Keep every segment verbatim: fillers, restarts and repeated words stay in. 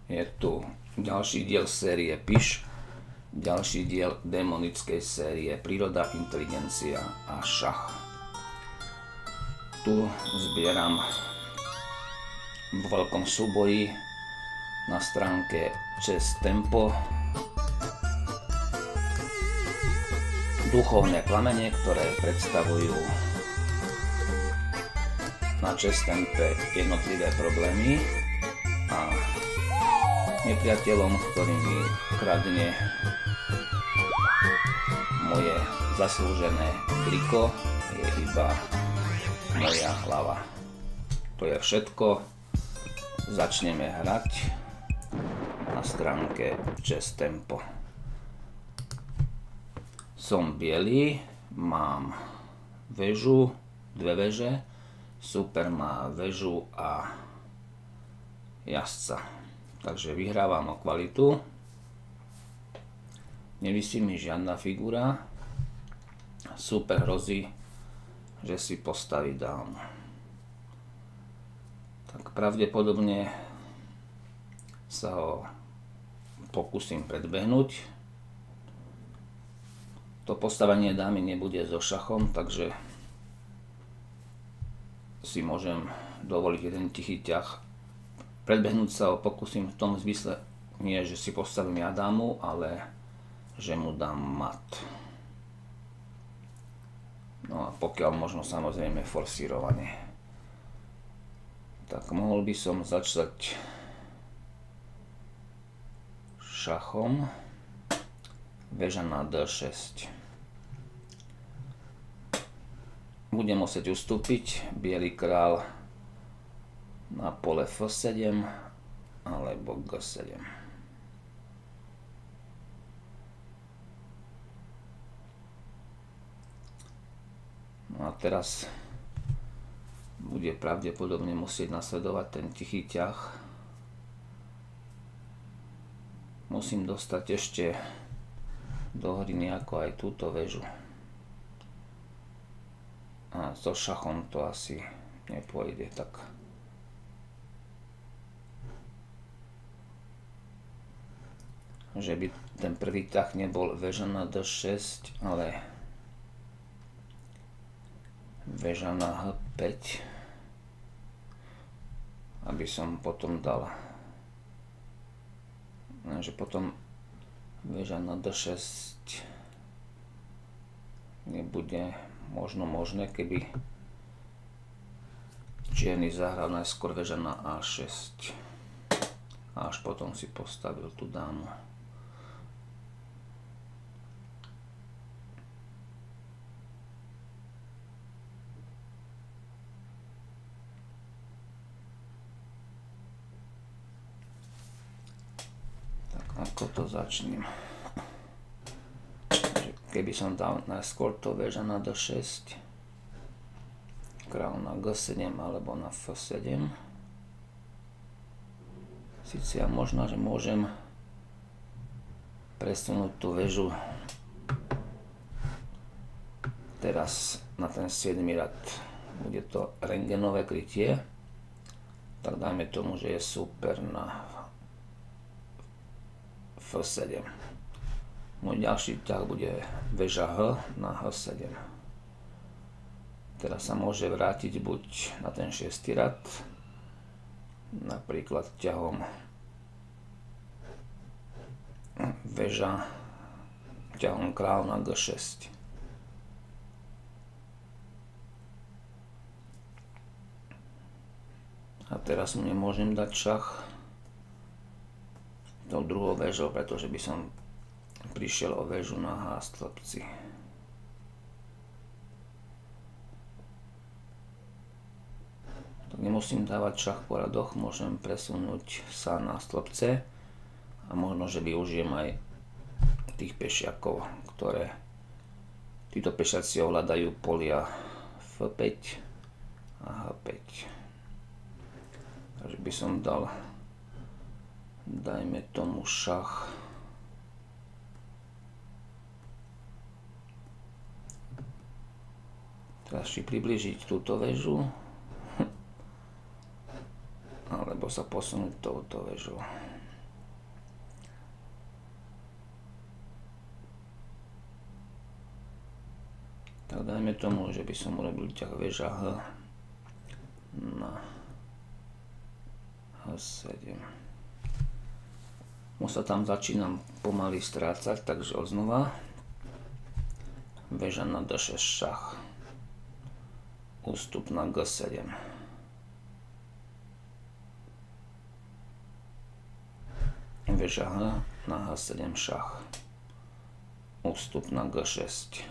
Je tu ďalší diel série Piš, ďalší diel demonickej série Príroda, inteligencia a šach. Tu zbieram v veľkom súboji na stránke Chess Tempo duchovné plamene, ktoré predstavujú na Chess Tempe jednotlivé problémy a nepriateľom, ktorý mi kradne moje zaslúžené triko, je iba moja hlava. To je všetko. Začneme hrať na stránke Chess Tempo. Som biely, mám väžu, dve väže, super má väžu a jazdca. Takže vyhrávam o kvalitu. Nevisí mi žiadna figura. Super hrozí, že si postaví dámu. Tak pravdepodobne sa ho pokúsim predbehnúť. To postavenie dámy nebude so šachom, takže si môžem dovoliť jeden tichý ťah. Predbehnúť sa ho pokúsim v tom zmysle, nie že si postavím ja dámu, ale že mu dám mat. No a pokiaľ možno samozrejme forsírovanie. Tak mohol by som začať šachom. Väža na dé šesť. Budem musieť ustúpiť. Bielý král na pole ef sedem alebo gé sedem. No a teraz bude pravdepodobne musieť nasledovať ten tichý ťah. Musím dostať ešte do hry nejako aj túto väžu. A so šachom to asi nepôjde, tak že by ten prvý ťah nebol väža na dé šesť, ale väža na há päť, aby som potom dal, že potom väža na dé šesť nebude možno možné, keby čierny zahral najskôr väža na á šesť a až potom si postavil tú dámu. Ako to začnem? Keby som dal najskôr to väža na dé šesť, král na gé sedem alebo na ef sedem. Sice ja možno, že môžem presunúť tú väžu teraz na ten siedmy rad. Bude to rentgenové krytie, tak dajme tomu, že je super na ef sedem. Môj ďalší ťah bude väža há na há sedem. Teraz sa môže vrátiť buď na ten šiesty rad, napríklad ťahom väža, ťahom král na gé šesť. A teraz mu nemôžem dať šach tou druhou väžou, pretože by som prišiel o väžu na há stĺpci. Tak nemusím dávať šach po radoch, môžem presunúť sa na stĺpce a možno, že využijem aj tých pešiakov, ktoré títo pešiaci ovládajú polia ef päť a há päť. Takže by som dal, dajme tomu šach teraz si priblížiť túto väžu alebo sa posunúť touto väžou. Tak dajme tomu, že by som urobil ťah väža H na há sedem. Mu sa tam začínam pomaly strácať, takže odznova. Väža na dé šesť šach. Ústup na gé sedem. Väža H na há sedem šach. Ústup na gé šesť.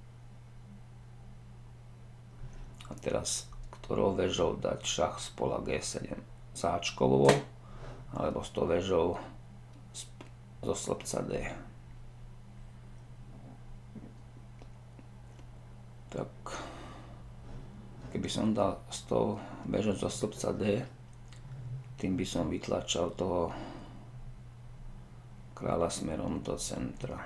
A teraz, ktorou väžou dať šach z pola gé sedem? S háčkovou, alebo s tou väžou zo slupca D. Tak, keby som dal s tou väžou zo slupca D, tým by som vytlačal toho kráľa smerom do centra.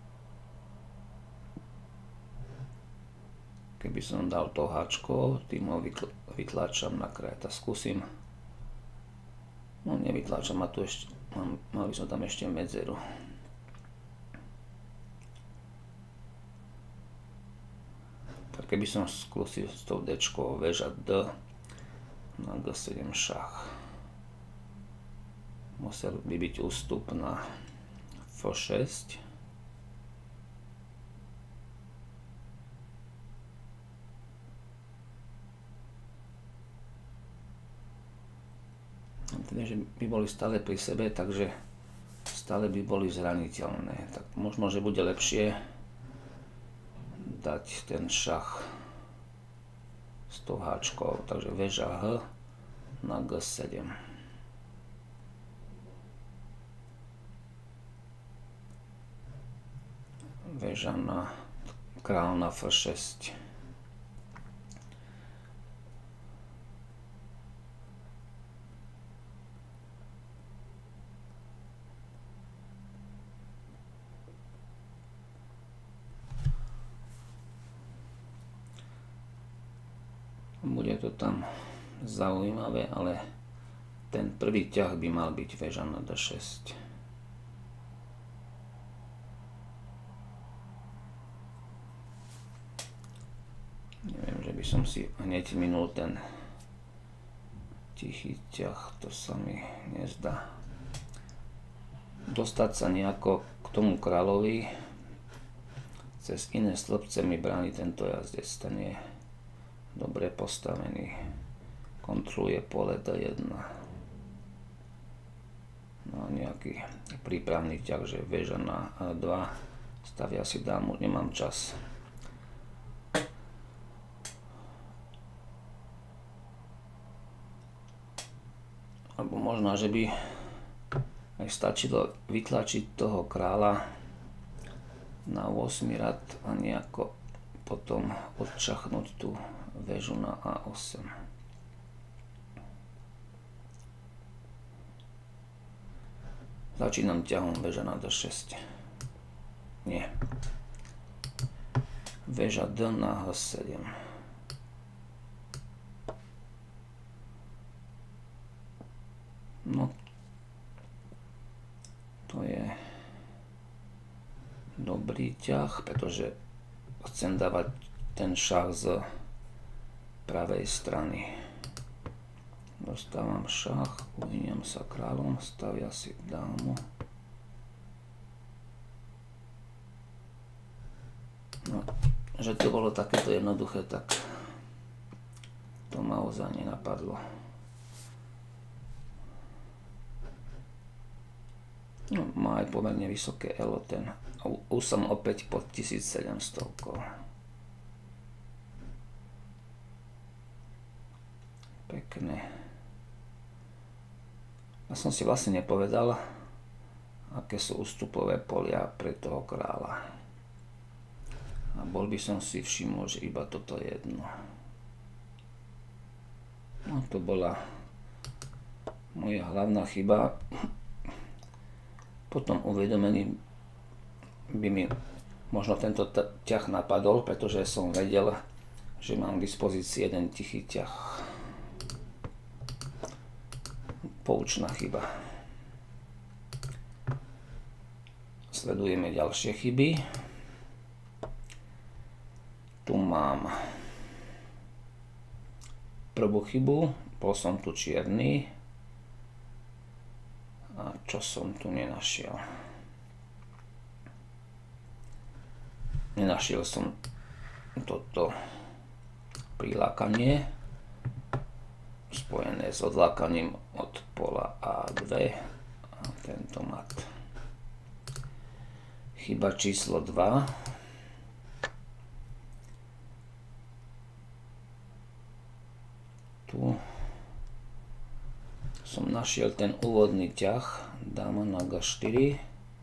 Keby som dal to háčko, tým ho vytláčam na kraj. Tak skúsim. No nevytláčam, a tu ešte, mal by som tam ešte medzeru. Tak keby som skúsil s tou dečkou väža D na gé sedem šach. Musel by byť ústup na ef šesť. Že by boli stále pri sebe, takže stále by boli zraniteľné. Tak možno, že bude lepšie dať ten šach s tou háčkou. Takže väža H na gé sedem. Väža na kráľ na ef šesť. Bude to tam zaujímavé, ale ten prvý ťah by mal byť väža na dé šesť. Neviem, že by som si hneď minul ten tichý ťah, to sa mi nezdá. Dostať sa nejako k tomu kráľovi cez iné slupce mi bráni tento jazdec, ten je dobre postavený, kontroluje pole dé jedna. No a nejaký prípravný ťah, že väža na há dva, stavia si dámu, nemám čas. Alebo možno, že by aj stačilo vytlačiť toho kráľa na ôsmy rad a nejako potom odčachnúť tú väžu na á osem. Začínam ťahom väža na dé šesť. Nie. Väža D na há sedem. No, to je dobrý ťah, pretože chcem dávať ten šach z pravej strany. Dostávam šach, uhyniam sa kráľom, stavia si dámu. No, že to bolo takéto jednoduché, tak to ma ozaj nenapadlo. No, má aj pomerne vysoké elo ten. Už som opäť pod tisícsedemsto. Pekné. Ja som si vlastne nepovedal, aké sú ústupové polia pre toho kráľa. A bol by som si všimol, že iba toto jedno. No to bola moja hlavná chyba. Potom uvedomení by mi možno tento ťah napadol, pretože som vedel, že mám k dispozícii jeden tichý ťah. Poučná chyba. Sledujeme ďalšie chyby. Tu mám prvú chybu, bol som tu čierny. A čo som tu nenašiel? Nenašiel som toto prilákanie spojené s odlákaním od pola á dva a tento mat. Chyba číslo dva. Tu som našiel ten úvodný ťah, dáma na gá štyri.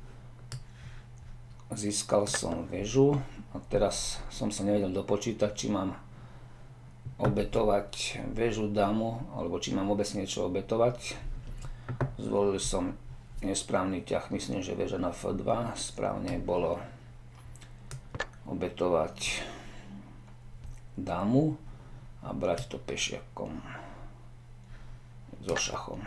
Získal som väžu a teraz som sa nevedel dopočítať, či mám obetovať väžu, dámu, alebo či mám vôbec niečo obetovať. Zvolil som nesprávny ťah, myslím, že väža na ef dva. Správne bolo obetovať dámu a brať to pešiakom so šachom.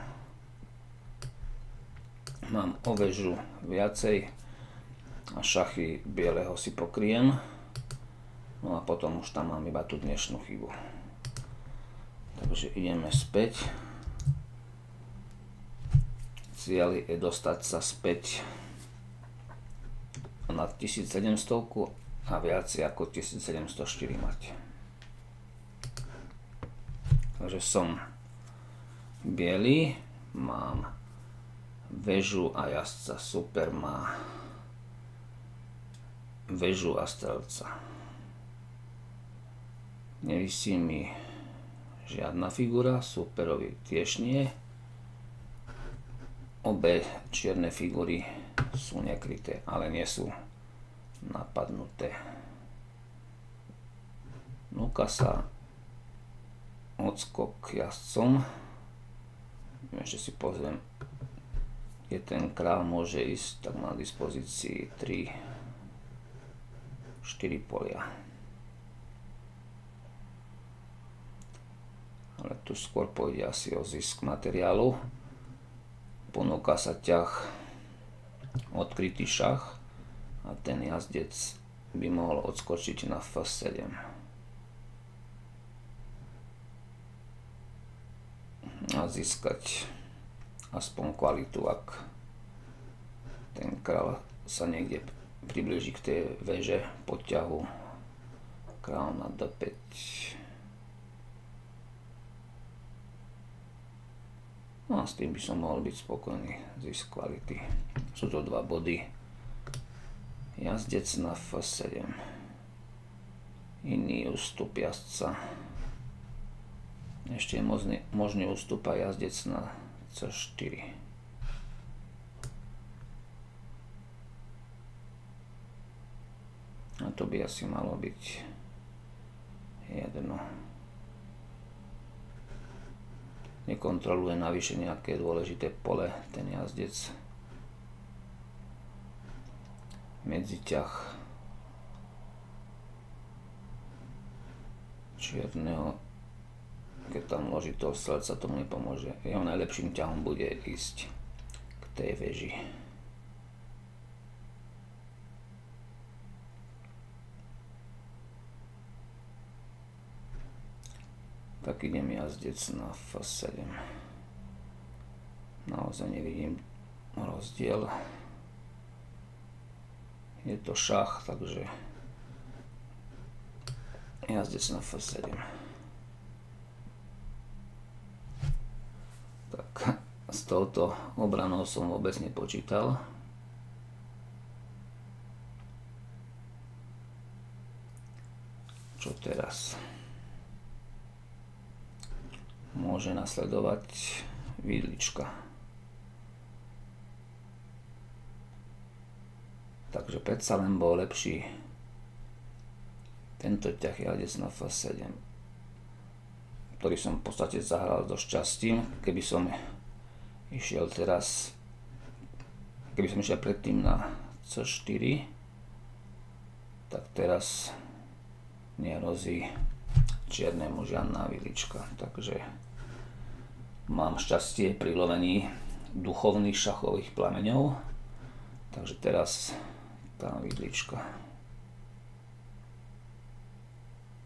Mám o väžu viacej a šachy bieleho si pokryjem. No a potom už tam mám iba tú dnešnú chybu. Takže ideme späť. Cieľ je dostať sa späť na tisícsedemsto a viacej ako tisícsedemstoštyri mať. Takže som biely, mám väžu a jazdca, super má väžu a strelca. Nevisí mi žiadna figura, superovi tiež nie. Obe čierne figury sú nekryté, ale nie sú napadnuté. Núka sa odskok jazdcom. Ešte si pozriem, kde ten král môže ísť, tak má v dispozícii tri štyri polia. Ale tu skôr pôjde asi o zisk materiálu. Ponúka sa ťah odkrytý šach a ten jazdec by mohol odskočiť na ef sedem. A získať aspoň kvalitu, ak ten král sa niekde priblíži k tej veže podťahu. Král na dé päť. No a s tým by som mohol byť spokojný, zisk kvality. Sú to dva body. Jazdec na ef sedem. Iný ústup jazdca. Ešte je možný, možný ústup a jazdec na cé štyri. A to by asi malo byť jedno. Nekontroluje navyše nejaké dôležité pole ten jazdec. Medziťah čierneho, keď tam loží toho strelca, tomu nepomôže. Jeho najlepším ťahom bude ísť k tej veži. Tak idem jazdec na ef sedem. Naozaj nevidím rozdiel. Je to šach, takže jazdec na ef sedem. Tak s touto obranou som vôbec nepočítal. Čo teraz? Môže nasledovať vidlička. Takže predsa len bol lepší tento ťah jazdec na ef sedem, ktorý som v podstate zahral so šťastím. Keby som išiel teraz, keby som išiel predtým na cé štyri, tak teraz nehrozí čiernemu žiadna vidlička. Takže mám šťastie pri lovení duchovných šachových plameňov. Takže teraz tá vidlička.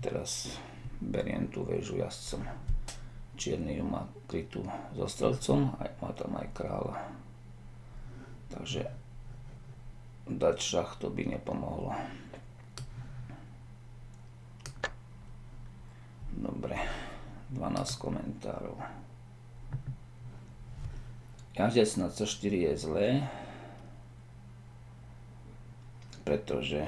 teraz beriem tú väžu jazdcom. Čierny ju má krytú so strelcom, aj má tam aj kráľa. Takže dať šach to by nepomohlo. Dobre, dvanásť komentárov. Jazdec na cé štyri je zlé, pretože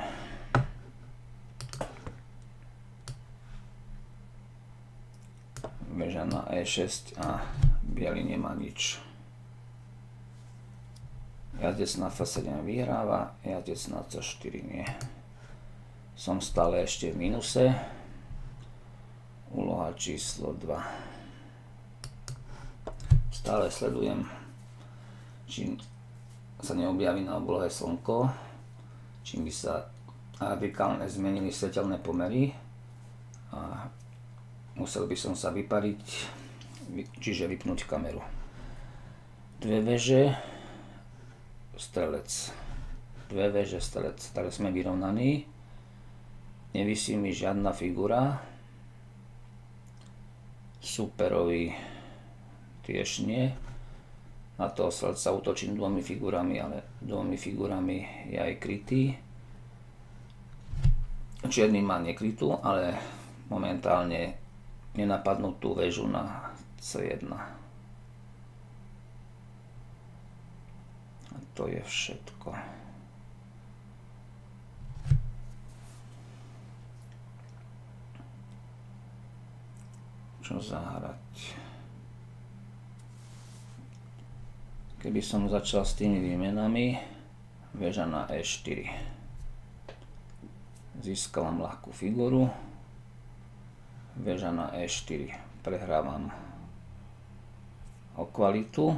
väža na é šesť a biely nemá nič. Jazdec na ef sedem vyhráva, jazdec na cé štyri nie. Som stále ešte v mínuse. Úloha číslo dva. Stále sledujem, či sa neobjaví na oblohe slnko, čím by sa radikálne zmenili svetelné pomery a musel by som sa vypariť, čiže vypnúť kameru. Dve veže, strelec. Dve veže, strelec. Takže sme vyrovnaní. Nevisí mi žiadna figura. Superovi tiež nie. Na toho strelca útočím dvomi figurami, ale dvomi figurami je aj krytý. Čierny má nekrytú, ale momentálne nenapadnú tú väžu na cé jedna. A to je všetko. Čo zahrať? Keby som začal s tými výmenami, väža na é štyri. Získavam ľahkú figuru. Väža na é štyri. Prehrávam o kvalitu.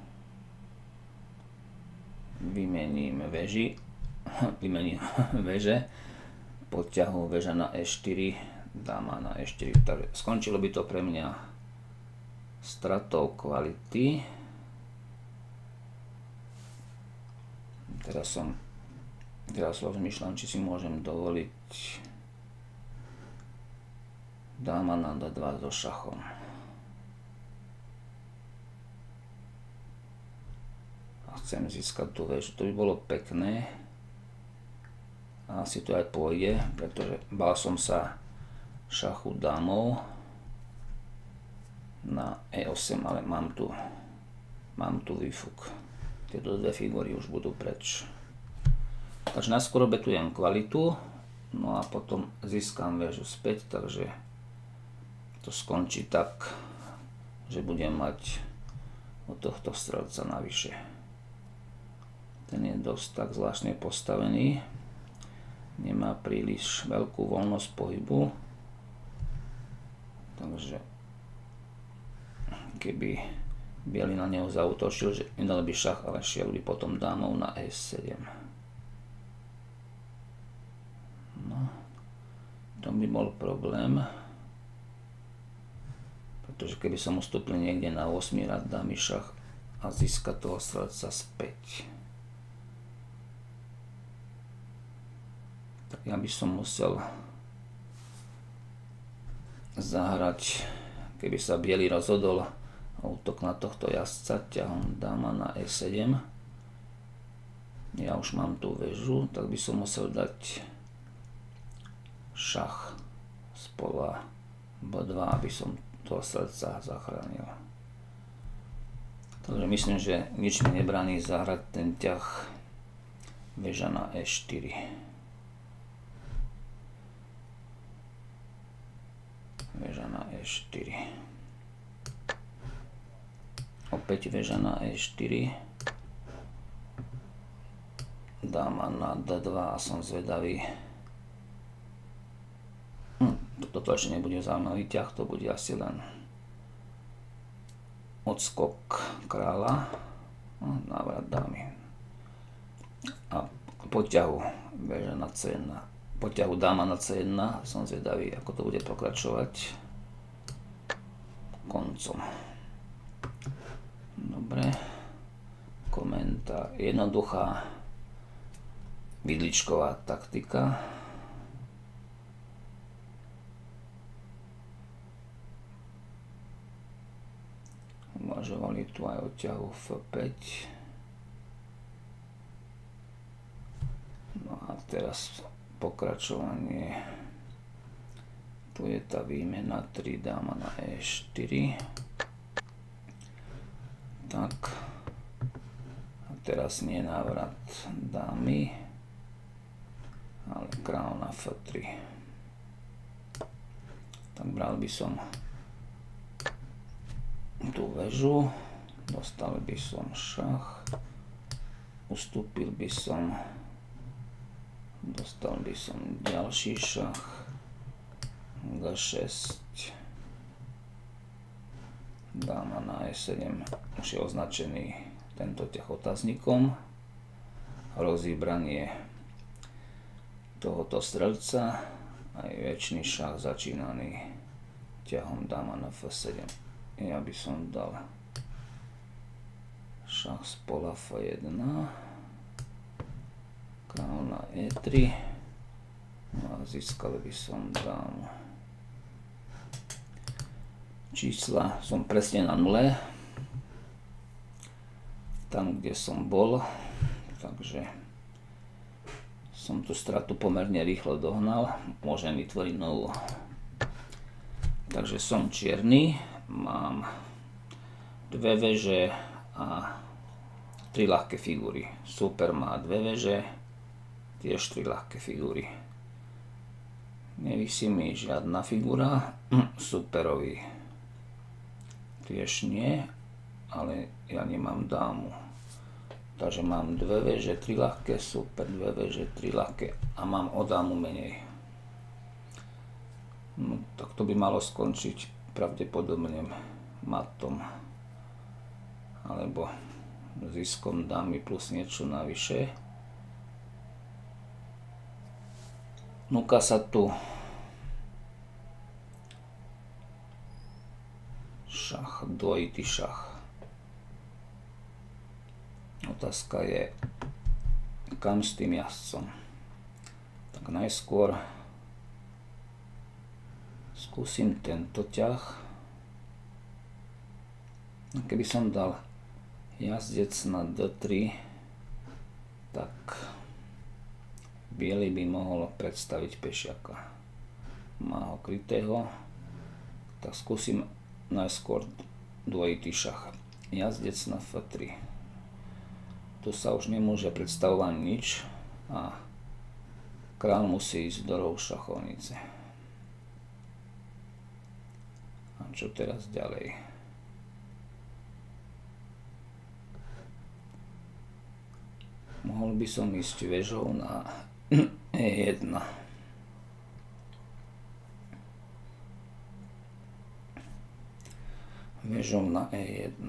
Vymením veži. Vymením veže. Podťahu väža na é štyri. Dáma na é štyri. Takže skončilo by to pre mňa stratou kvality. Teraz som Teraz rozmýšľam, či si môžem dovoliť dáma na dé dva so šachom. A chcem získať tú väžu. To by bolo pekné. A asi to aj pôjde, pretože bál som sa šachu dámou na é osem, ale mám tu, mám tu výfuk. Tieto dve figury už budú preč. Takže najskôr obetujem kvalitu, no a potom získam väžu späť, takže to skončí tak, že budem mať od tohto strelca navyše. Ten je dosť tak zvláštne postavený, nemá príliš veľkú voľnosť pohybu, takže keby biely na neho zaútočil, že nedal by šach, ale šiel by potom dámou na é sedem. No, to by bol problém, pretože keby som ustúpil niekde na ôsmy rad, dá mi šach a získa toho strelca späť. Tak ja by som musel zahrať, keby sa biely rozhodol útok na tohto jazdca ťahom dáma na é sedem. Ja už mám tú väžu, tak by som musel dať šach z pola bé dva, aby som toho strelca zachránil. Takže myslím, že nič mi nebráni zahrať ten ťah väža na é štyri. Väža na é štyri. Opäť väža na é štyri. Dáma na dé dva a som zvedavý. Hm, toto ešte nebude zaujímavý ťah, to bude asi len odskok kráľa, no, návrat dámy. A po ťahu väža na cé jedna. Po ťahu dáma na cé jedna som zvedavý, ako to bude pokračovať koncom. Dobre, komentár. Jednoduchá vidličková taktika. uvažovali tu aj o ťahu ef päť. No a teraz pokračovanie. Tu je tá výmena tri, dáma na é štyri. Tak. A teraz nie návrat dámy, ale král na ef tri. Tak bral by som tú väžu, dostal by som šach, ustúpil by som, dostal by som ďalší šach, gé šesť, dáma na é sedem, už je označený tento ťah otáznikom, hrozí branie tohoto strelca, aj väčší šach začínaný ťahom dáma na ef sedem. Ja by som dal šach z pola ef jeden, král na é tri, no a získal by som dámu. Čísla som presne na nule, tam kde som bol, takže som tú stratu pomerne rýchlo dohnal, môžem vytvoriť novú. Takže som čierny, mám dve veže a tri ľahké figúry. Super má dve veže, tiež tri ľahké figúry. Nevisí mi žiadna figúra, superovi tiež nie, ale ja nemám dámu. Takže mám dve veže, tri ľahké, super, dve veže, tri ľahké a mám o dámu menej. No, tak to by malo skončiť pravdepodobne matom alebo ziskom dámy plus niečo navyše. Núka sa tu šach, dvojitý šach. Otázka je, kam s tým jazdcom. Tak najskôr skúsim tento ťah. Keby som dal jazdec na dé tri, tak biely by mohol predstaviť pešiaka. Má ho krytého, tak skúsim najskôr dvojitý šach. Jazdec na ef tri. Tu sa už nemôže predstavovať nič a král musí ísť do rohu šachovnice. A čo teraz ďalej? Mohol by som ísť väžou na é jeden. Väžou na é jeden.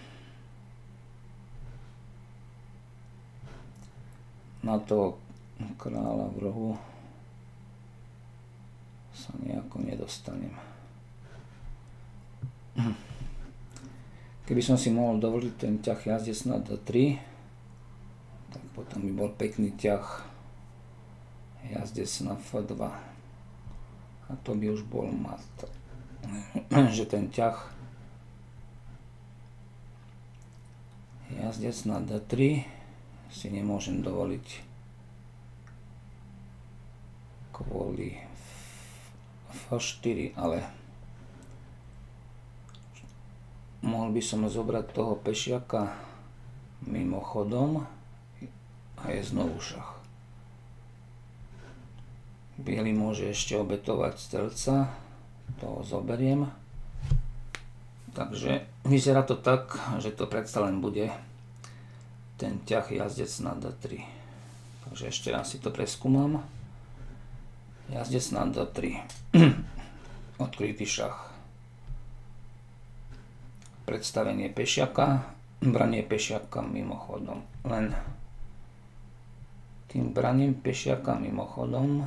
Na toho kráľa v rohu sa nejako nedostanem. Keby som si mohol dovoliť ten ťah jazdec na dé tri, tak potom by bol pekný ťah jazdec na ef dva. A to by už bol mat. Že ten ťah jazdec na dé tri si nemôžem dovoliť kvôli ef štyri, ale mohol by som zobrať toho pešiaka mimochodom a je znovu šach. Biely môže ešte obetovať strelca, toho zoberiem. Takže vyzerá to tak, že to predsa len bude ten ťah jazdec na dé tri. Takže ešte raz si to preskúmam. Jazdec na dé tri. Odkrytý šach. Predstavenie pešiaka, branie pešiaka mimochodom. Len tým braním pešiaka mimochodom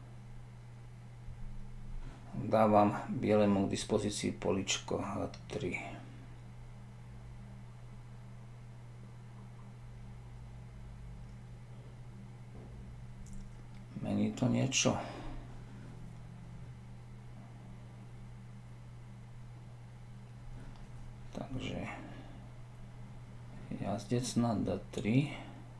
dávam bielemu k dispozícii poličko há tri. Mení to niečo? Takže jazdec na dé tri.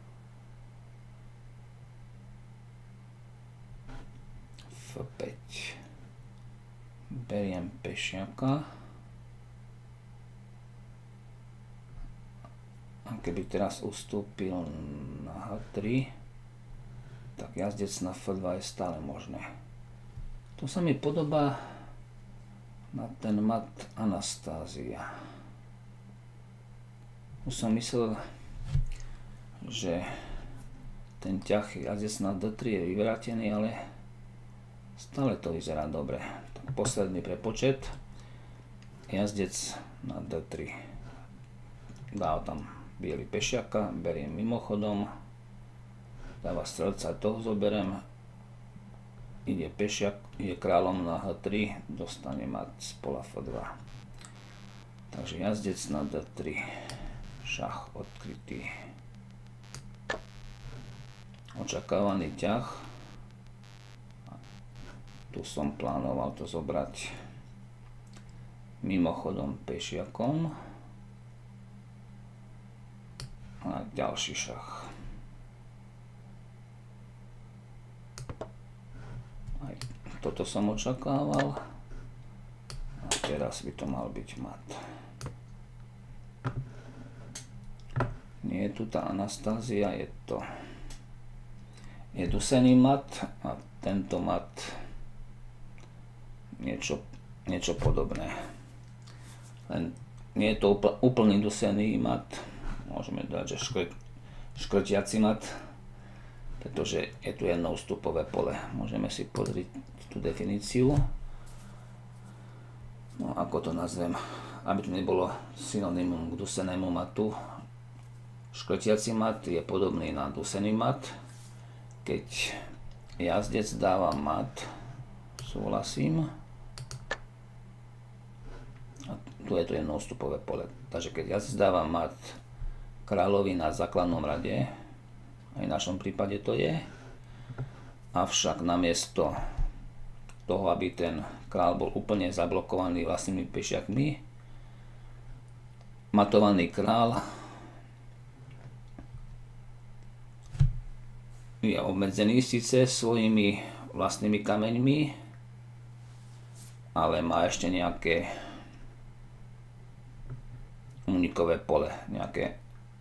ef päť. Beriem pešiaka. A keby teraz ustúpil na há tri, tak jazdec na ef dva je stále možné. To sa mi podobá na ten mat Anastázia. Už som myslel, že ten ťah jazdec na dé tri je vyvrátený, ale stále to vyzerá dobre. Tak posledný prepočet. Jazdec na dé tri. Dá tam biely pešiaka, beriem mimochodom. Dáva strelca, toho zoberiem. Ide pešiak, ide kráľom na há tri, dostane mat z pola ef dva. Takže jazdec na dé tri. Šach odkrytý. Očakávaný ťah. Tu som plánoval to zobrať mimochodom pešiakom. A ďalší šach. Aj toto som očakával. A teraz by to mal byť mat. Nie je tu tá Anastázia, je to je dusený mat a tento mat niečo, niečo podobné. Len nie je to úplný dusený mat, môžeme dať, že škrt, škrtiaci mat, pretože je tu jednoústupové pole. Môžeme si pozrieť tú definíciu. No ako to nazvem, aby to nebolo synonymum k dusenému matu. Škrtiaci mat je podobný na dusený mat. Keď jazdec dáva mat, súhlasím. A tu je to jednoústupové pole. Takže keď jazdec dáva mat kráľovi na základnom rade, aj v našom prípade to je, avšak namiesto toho, aby ten kráľ bol úplne zablokovaný vlastnými pešiakmi, matovaný kráľ je obmedzený síce svojimi vlastnými kameňmi, ale má ešte nejaké unikové pole, nejaké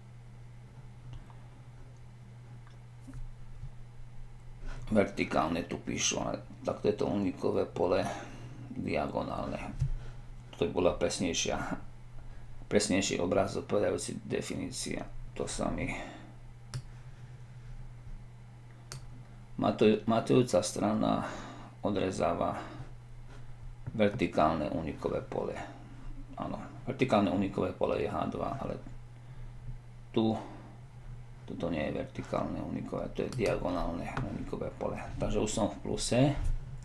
vertikálne tu píšu, ale takto je to unikové pole diagonálne. To by bola presnejšia, presnejší obraz odpovedajúci definícia. To sa mi matujúca strana odrezáva vertikálne unikové pole. Áno, vertikálne unikové pole je há dva, ale tu toto nie je vertikálne unikové, to je diagonálne unikové pole. Takže už som v pluse.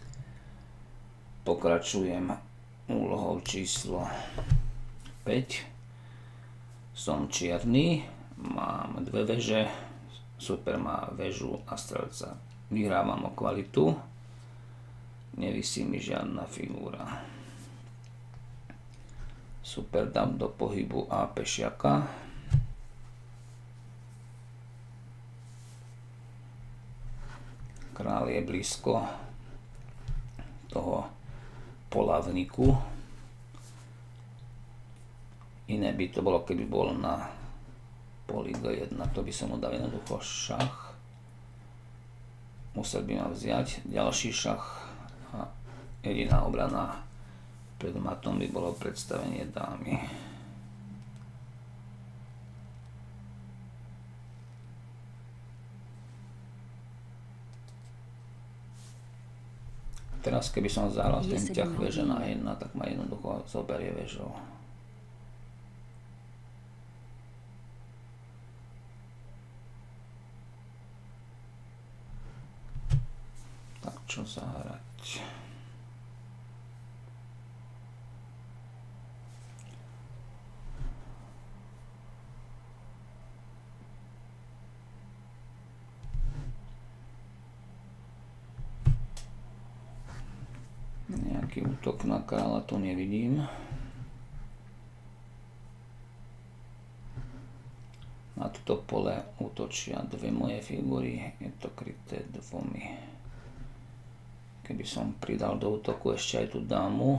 Pokračujem úlohou číslo päť. Som čierny, mám dve veže, super má väžu a strelca. Vyhrávam o kvalitu, nevisí mi žiadna figúra. Super, dám do pohybu A pešiaka. Král je blízko toho pola vniku. Iné by to bolo, keby bol na poli gé jedna, to by som mu dal jednoducho šach. Musel by ma vziať ďalší šach a jediná obrana pred matom by bolo predstavenie dámy. Teraz keby som zahral ten ťah veže na jedna, tak ma jednoducho zoberie vežou. Tak čo zahrať? Nejaký útok na kráľa tu nevidím. Na toto pole útočia dve moje figúry, je to kryté dvomi. Keby som pridal do útoku ešte aj tú dámu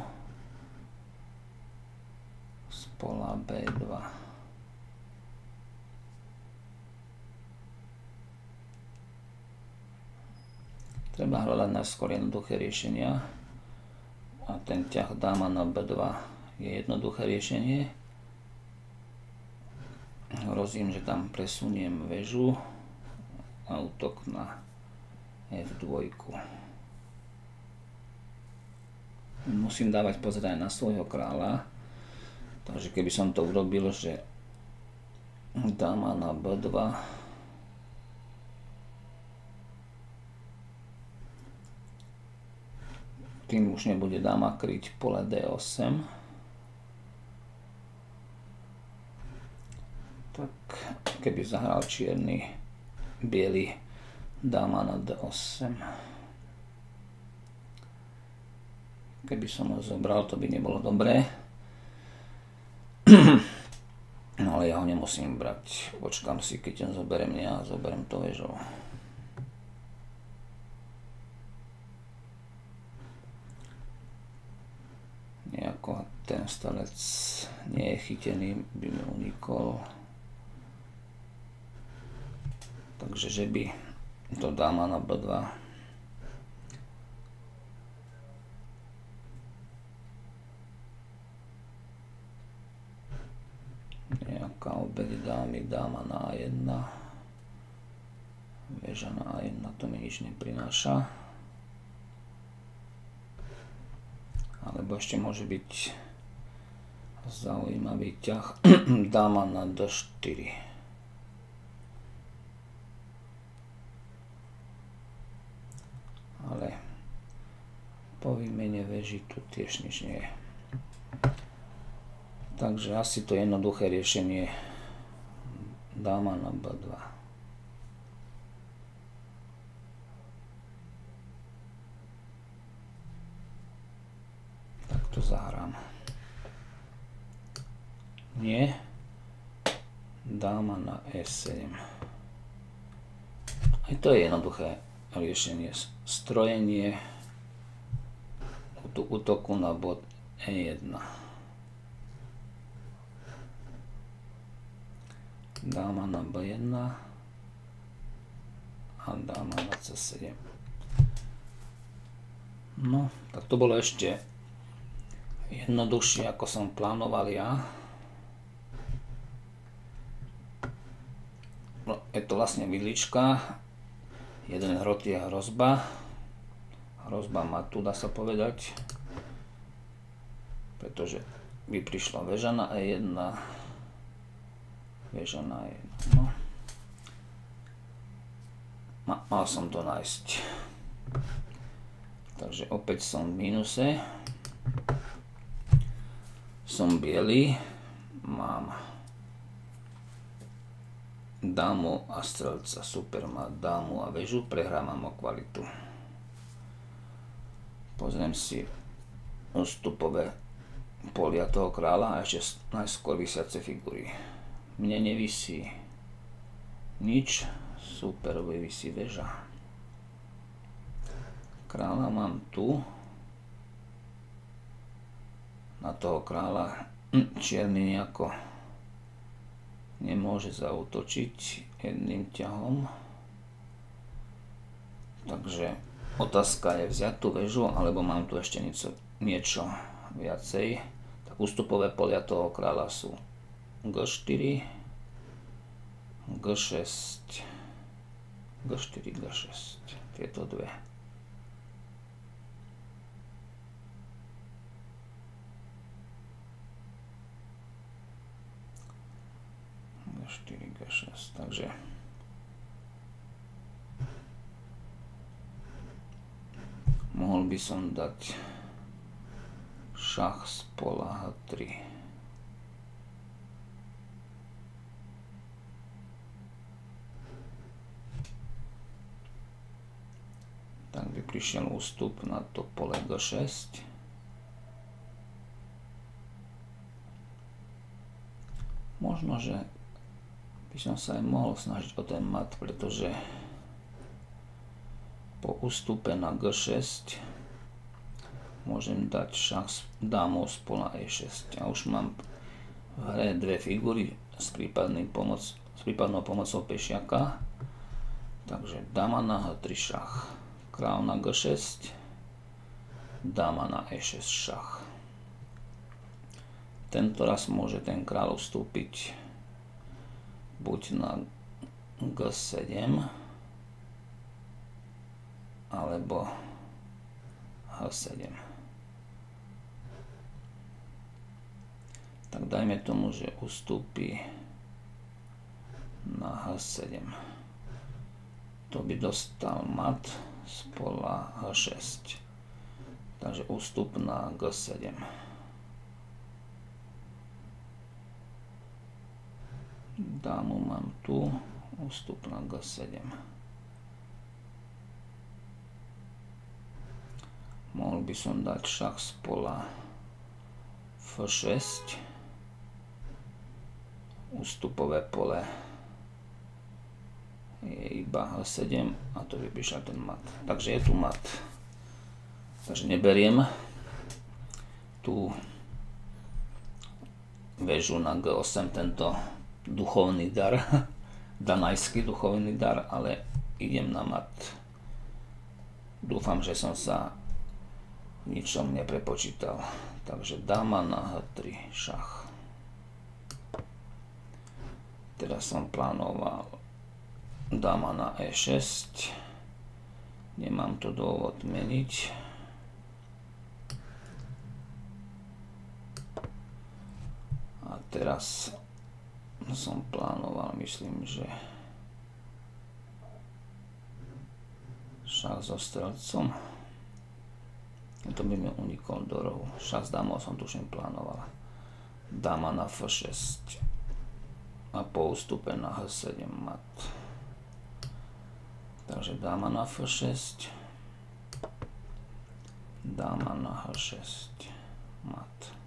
z pola bé dva. Treba hľadať najskôr jednoduché riešenia a ten ťah dáma na bé dva je jednoduché riešenie. Hrozím, že tam presuniem väžu a útok na ef dva. Musím dávať pozor aj na svojho kráľa, takže keby som to urobil, že dáma na bé dva, tým už nebude dáma kryť pole dé osem. Tak keby zahral čierny, biely, dáma na dé osem. Keby som ho zobral, to by nebolo dobré. No ale ja ho nemusím brať. Počkám si, keď ho zoberiem ja, zoberiem to väžou. Nejako ten stalec nie je chytený, by mi unikol. Takže že by to dáma na bé dva nejaká obeť dámy, dáma na á jedna, väža na á jedna, to mi nič neprináša. Alebo ešte môže byť zaujímavý ťah dáma na dé štyri. Ale po výmene väží tu tiež nič nie je. Takže asi to jednoduché riešenie dáma na bé dva. Tak to zahrám. Nie. Dáma na é sedem. Aj to je jednoduché riešenie. Strojenie útoku na bod é jedna. Dáma na bé jedna a dáma na cé sedem. No, tak to bolo ešte jednoduchšie, ako som plánoval ja. No, je to vlastne vidlička. Jeden hrot je hrozba. Hrozba má tu, dá sa povedať. Pretože by prišla väža na é jedna. Väža na é jedna. No. Mal som to nájsť. Takže opäť som v mínuse. Som biely. Mám dámu a strelca. Super, má dámu a väžu. Prehrávam o kvalitu. Pozriem si ústupové polia toho kráľa a ešte najskôr visiace figúry. Mne nevisí nič. Super, vyvisí väža. Kráľa mám tu. Na toho kráľa čierny nejako nemôže zaútočiť jedným ťahom. Takže otázka je vziať tú väžu, alebo mám tu ešte niečo, niečo viacej. Tak ústupové polia toho kráľa sú gé štyri, gé šesť, gé štyri, gé šesť. Tieto dve. gé štyri, gé šesť. Takže mohol by som dať šach z pola há tri. Tak by prišiel ústup na to pole gé šesť. Možno, že by som sa aj mohol snažiť o ten mat, pretože po ústupe na gé šesť môžem dať šach s dámou z pola é šesť a už mám v hre dve figúry s, pomoc, s prípadnou pomocou pešiaka. Takže dáma na há tri šach, kráľ na gé šesť, dáma na é šesť šach. Tento raz môže ten kráľ ustúpiť buď na gé sedem alebo há sedem. Tak dajme tomu, že ustúpi na há sedem. To by dostal mat z pola há šesť. Takže ústup na gé sedem. Dámu mám tu, ústup na gé sedem. Mohol by som dať šach z pola ef šesť. Ústupové pole je iba há sedem a to by vyšiel ten mat. Takže je tu mat. Takže neberiem tú väžu na gé osem, tento duchovný dar, danajský duchovný dar, ale idem na mat. Dúfam, že som sa v ničom neprepočítal. Takže dáma na há tri šach. Teraz som plánoval dáma na é šesť. Nemám tu dôvod meniť. A teraz som plánoval, myslím, že šach so strelcom. To by mi unikol do rohu. Šach s dámou som tuším plánoval. Dáma na ef šesť. A po ústupe na há sedem mat. Takže dáma na ef šesť. Dáma na há šesť. Mat.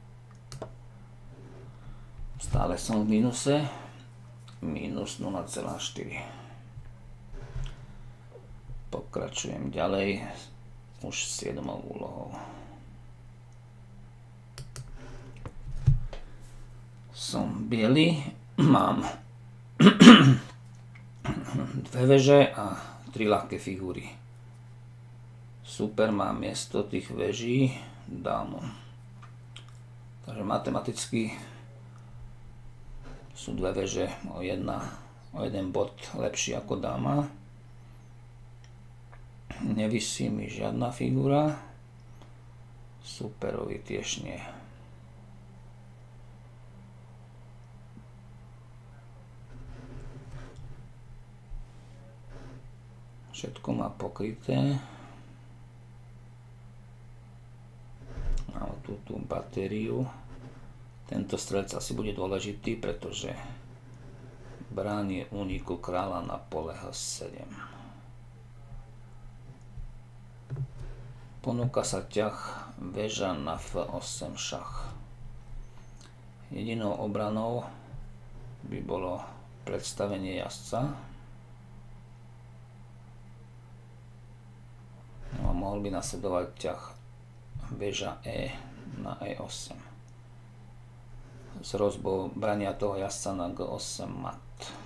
Stále som v mínuse. Mínus nula celá štyri. Pokračujem ďalej. Už siedmou úlohou. Som biely. Mám dve veže a tri ľahké figúry. Super, mám miesto tých veží dámu. Takže matematicky sú dve veže o, jedna, o jeden bod lepšie ako dáma. Nevisí mi žiadna figúra. Superovi tiež nie. Všetko má pokryté. Mám tu tú batériu. Tento strelec asi bude dôležitý, pretože bráni úniku kráľa na pole há sedem. Ponúka sa ťah väža na ef osem šach. Jedinou obranou by bolo predstavenie jazdca. No a mohol by nasledovať ťah väža E na é osem. S rozbou brania toho jazdca na gé osem mat.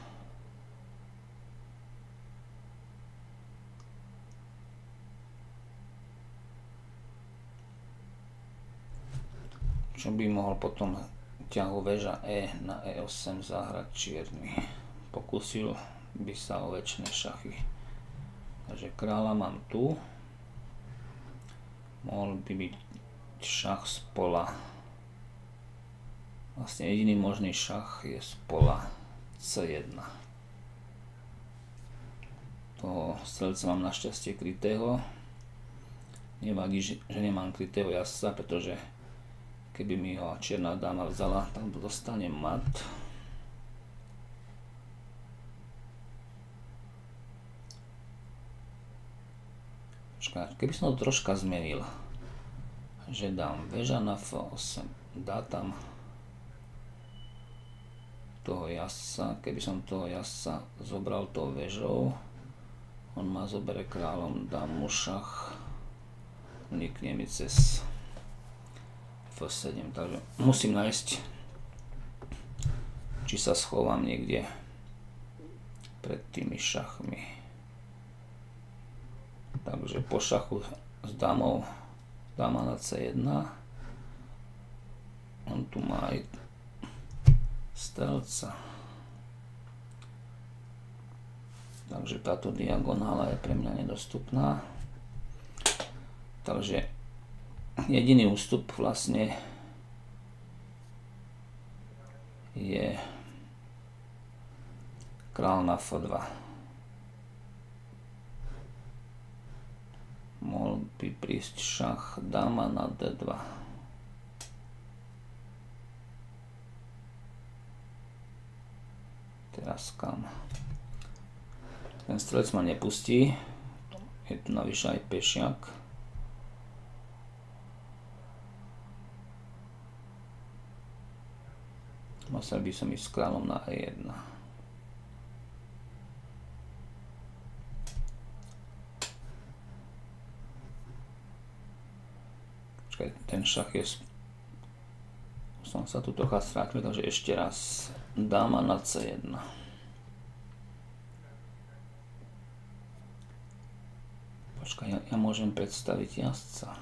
Čo by mohol potom ťahu väža E na é osem zahrať čierny. Pokúsil by sa o väčšie šachy. Takže kráľa mám tu. Mohol by byť šach z pola. Vlastne jediný možný šach je z pola cé jeden. Toho strelca mám našťastie krytého. Nevadí, že nemám krytého jazdca, pretože keby mi ho čierna dáma vzala, tak dostane mat. Keby som to troška zmenil, že dám väža na ef osem, dá tam toho jazdca. Keby som toho jazdca zobral tou vežou, on ma zobere kráľom, dám mu šach, unikne mi cez ef sedem, takže musím nájsť, či sa schovám niekde pred tými šachmi. Takže po šachu s dámou, dáma na cé jedna, on tu má aj strelca. Takže táto diagonála je pre mňa nedostupná. Takže jediný ústup vlastne je kráľ na ef dva. Mohol by prísť šach, dáma na dé dva. Teraz kam? Ten strelec ma nepustí. Je tu navyše aj pešiak. Musel by som ísť s kráľom na é jedna. Počkaj, ten šach je... Som sa tu trocha strátil, takže ešte raz. Dáma na cé jedna. Počkaj, ja, ja môžem predstaviť jazdca.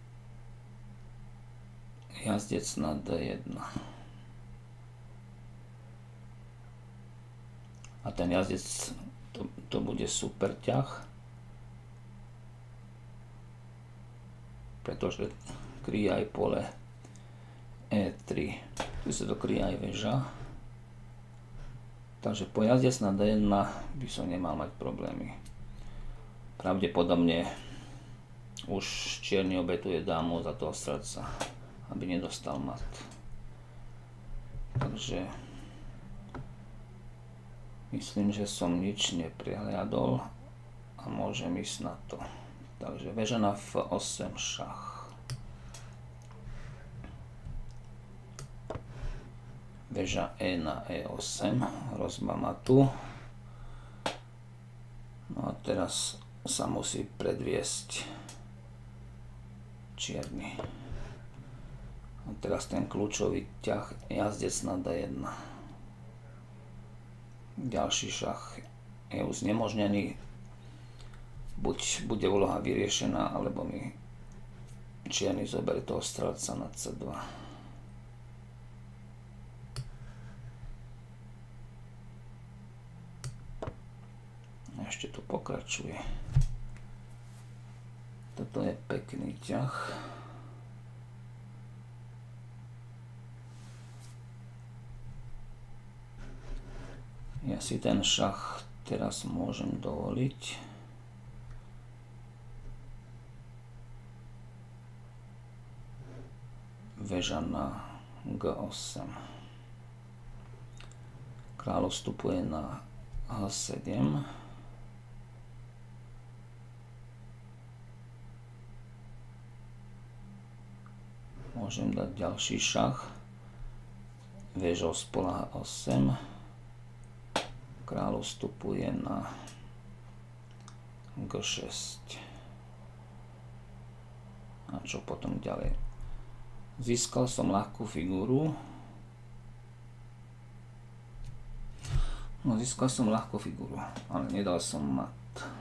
Jazdec na dé jedna. A ten jazdec, to, to bude super ťah. Pretože kryje aj pole é tri. Tu sa dokryje aj väža. Takže po jazdec na dé jedna by som nemal mať problémy. Pravdepodobne už čierny obetuje dámu za toho strelca, aby nedostal mat. Takže myslím, že som nič neprehliadol a môžem ísť na to. Takže väža na ef osem šach. Väža E na é osem, hrozba matu. No a teraz sa musí predviesť čierny. A teraz ten kľúčový ťah, jazdec na dé jedna. Ďalší šach je už znemožnený. Buď bude úloha vyriešená, alebo mi čierny zoberie toho strelca na cé dva. Ešte tu pokračuje. Toto je pekný ťah. Ja si ten šach teraz môžem dovoliť. Väža na gé osem. Kráľ vstupuje na há sedem. Môžem dať ďalší šach. Väžou z pola há osem. Kráľ vstupuje na gé šesť. A čo potom ďalej? Získal som ľahkú figúru. No, získal som ľahkú figúru, ale nedal som mat.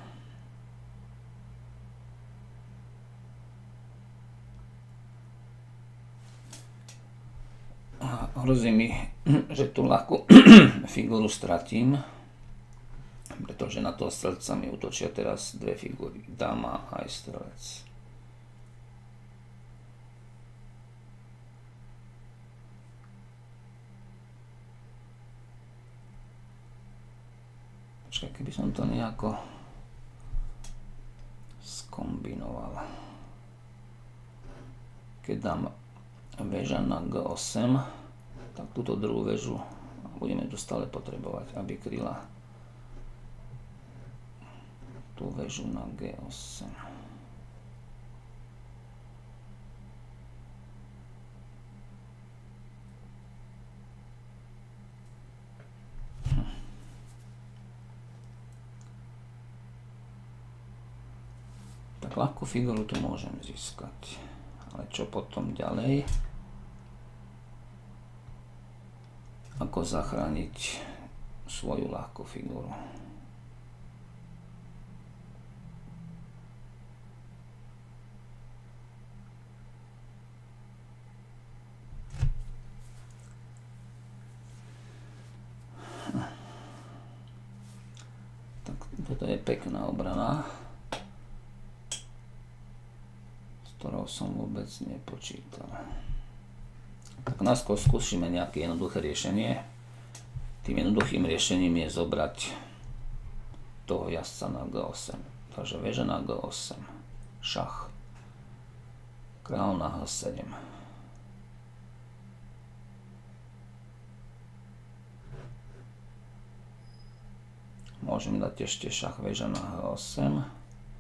Hrozí mi, že tú ľahkú figúru stratím, pretože na toho strelca mi útočia teraz dve figúry, dáma a aj strelec. Počkaj, keby som to nejako skombinoval. Keď dám väža na gé osem, tak túto druhú väžu budeme tu stále potrebovať, aby kryla tú väžu na gé osem. Tak ľahkú figuru tu môžem získať. Ale čo potom ďalej? Ako zachrániť svoju ľahkú figuru? Tak toto je pekná obrana, s ktorou som vôbec nepočítal. Tak najskôr skúsime nejaké jednoduché riešenie. Tým jednoduchým riešením je zobrať toho jazdca na gé osem. Takže väža na gé osem, šach, kráľ na há sedem. Môžem dať ešte šach, väža na há osem,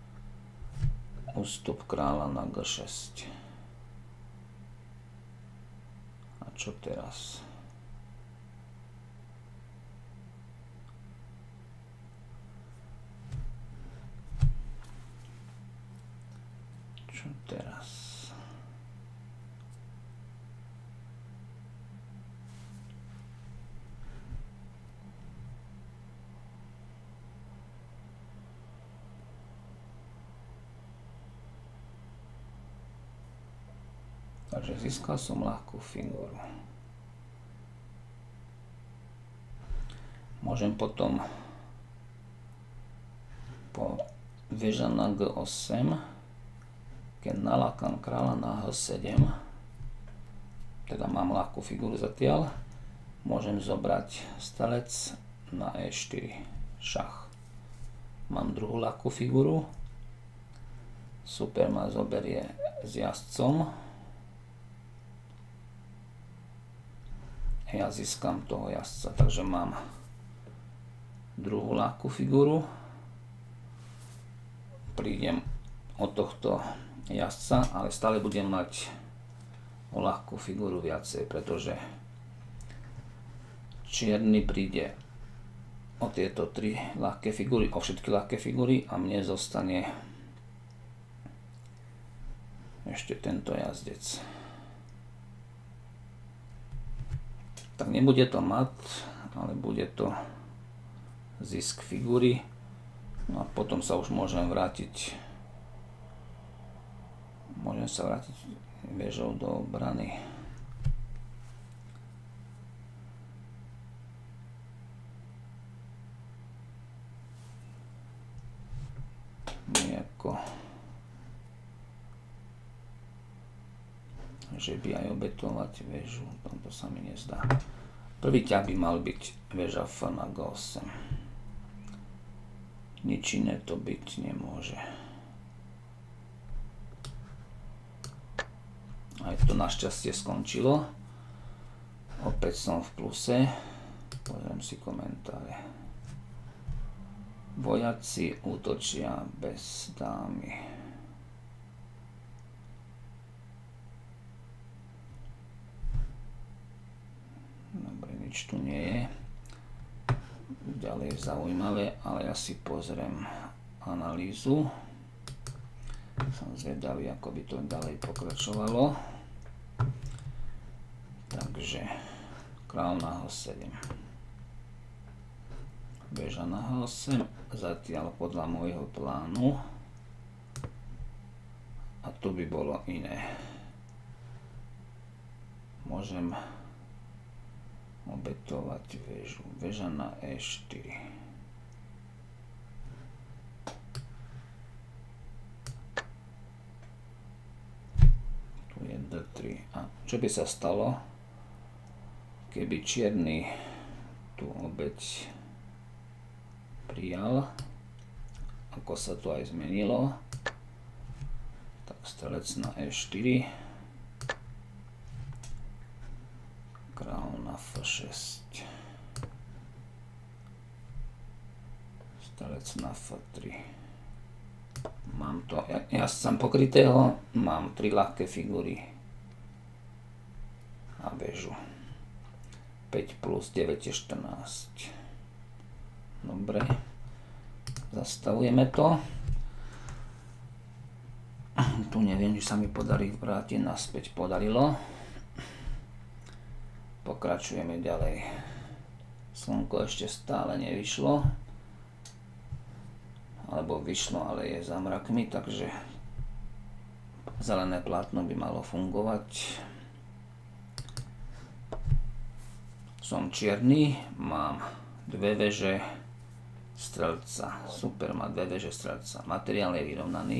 ústup kráľa na gé šesť. A čo teraz? Čo teraz? Takže získal som ľahkú figuru. Môžem potom po väža na gé osem, keď nalákam kráľa na há sedem, teda mám ľahkú figuru zatiaľ, môžem zobrať stalec na é štyri, šach. Mám druhú ľahkú figuru, super ma zoberie s jazdcom, ja získam toho jazdca, takže mám druhú ľahkú figuru, prídem od tohto jazdca, ale stále budem mať o ľahkú figuru viacej, pretože čierny príde o tieto tri ľahké figury, o všetky ľahké figury a mne zostane ešte tento jazdec. Tak nebude to mat, ale bude to zisk figury. No a potom sa už môžem vrátiť môžem sa vrátiť väžou do obrany. Nejako, že by aj obetovať väžu, tomto sa mi nezdá. Prvý ťah by mal byť väža F na gé osem. Nič iné to byť nemôže. Aj to našťastie skončilo. Opäť som v pluse. Pozriem si komentáre. Vojaci útočia bez dámy. Dobre, nič tu nie je. Ďalej je zaujímavé, ale ja si pozriem analýzu. Som zvedavý, ako by to ďalej pokračovalo. Takže kráľ na há sedem. Väža na há osem, zatiaľ podľa môjho plánu. A tu by bolo iné. Môžem obetovať väžu. Väža na é štyri. Tu je dé tri. A čo by sa stalo, keby čierny tú obeť prijal? Ako sa to aj zmenilo? Tak strelec na é štyri. Kráľ na ef šesť. Strelec na ef tri. Mám to, ja, ja som pokrytého, mám tri ľahké figury a väžu. päť plus deväť je štrnásť. Dobre. Zastavujeme to. Tu neviem, či sa mi podarí vrátiť naspäť. Podarilo. Pokračujeme ďalej. Slnko ešte stále nevyšlo. Alebo vyšlo, ale je za mrakmi, takže zelené plátno by malo fungovať. Som čierny, mám dve veže strelca. Super, má dve veže strelca. Materiál je vyrovnaný.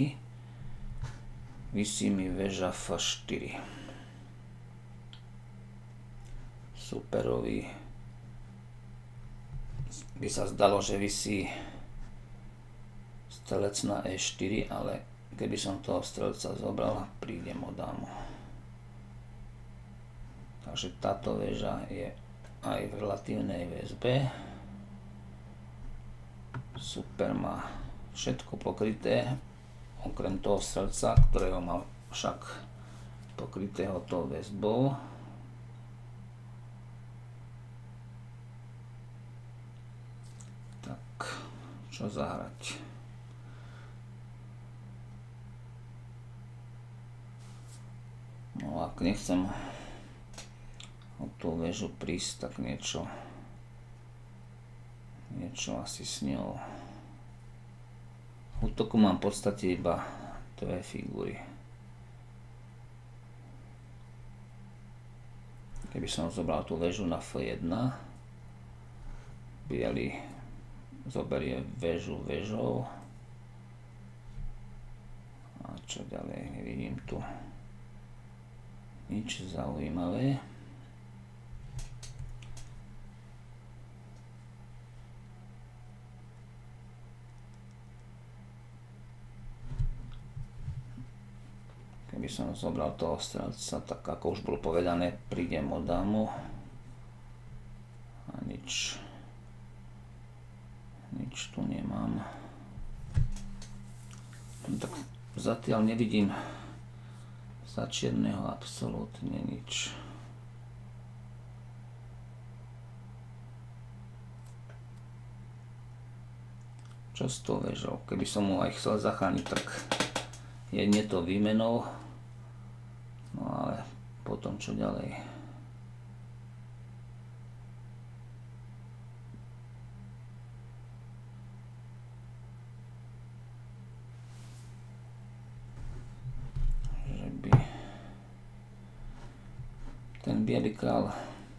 Visí mi väža ef štyri. Superový. By sa zdalo, že visí strelec na é štyri, ale keby som toho strelca zobral, prídem o dámu. Takže táto väža je aj v relatívnej väzbe. Super, má všetko pokryté, okrem toho strelca, ktorého má však pokrytého tou väzbou. Tak, čo zahrať? No ak nechcem o tú väžu prísť, tak niečo niečo asi s ňou. V útoku mám v podstate iba dve figúry. Keby som zobral tú väžu na ef jedna, biely zoberie väžu väžou. A čo ďalej? Nevidím tu nič zaujímavé. Keby som zobral toho strelca, tak ako už bolo povedané, prídem o dámu. A nič nič tu nemám. Tak zatiaľ nevidím za čierneho absolútne nič. Čo s tou väžou? Keby som mu aj chcel zachrániť, tak jedne to výmenou. No ale potom čo ďalej? Že by ten biely král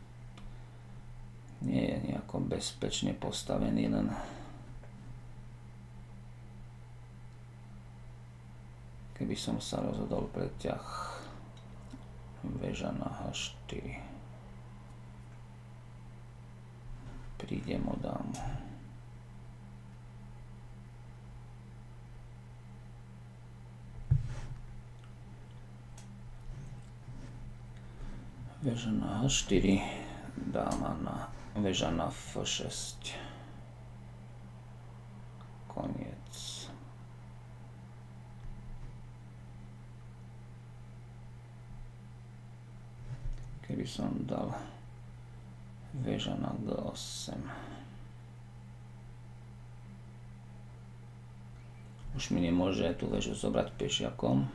nie je nejako bezpečne postavený, len keby som sa rozhodol pre ťah väža na há štyri. Prídem o dámu. Väža na há štyri, dáma na väža na ef šesť. Koniec. Keby som dal väža na gé osem. Už mi nemôže tú väžu zobrať pešiakom.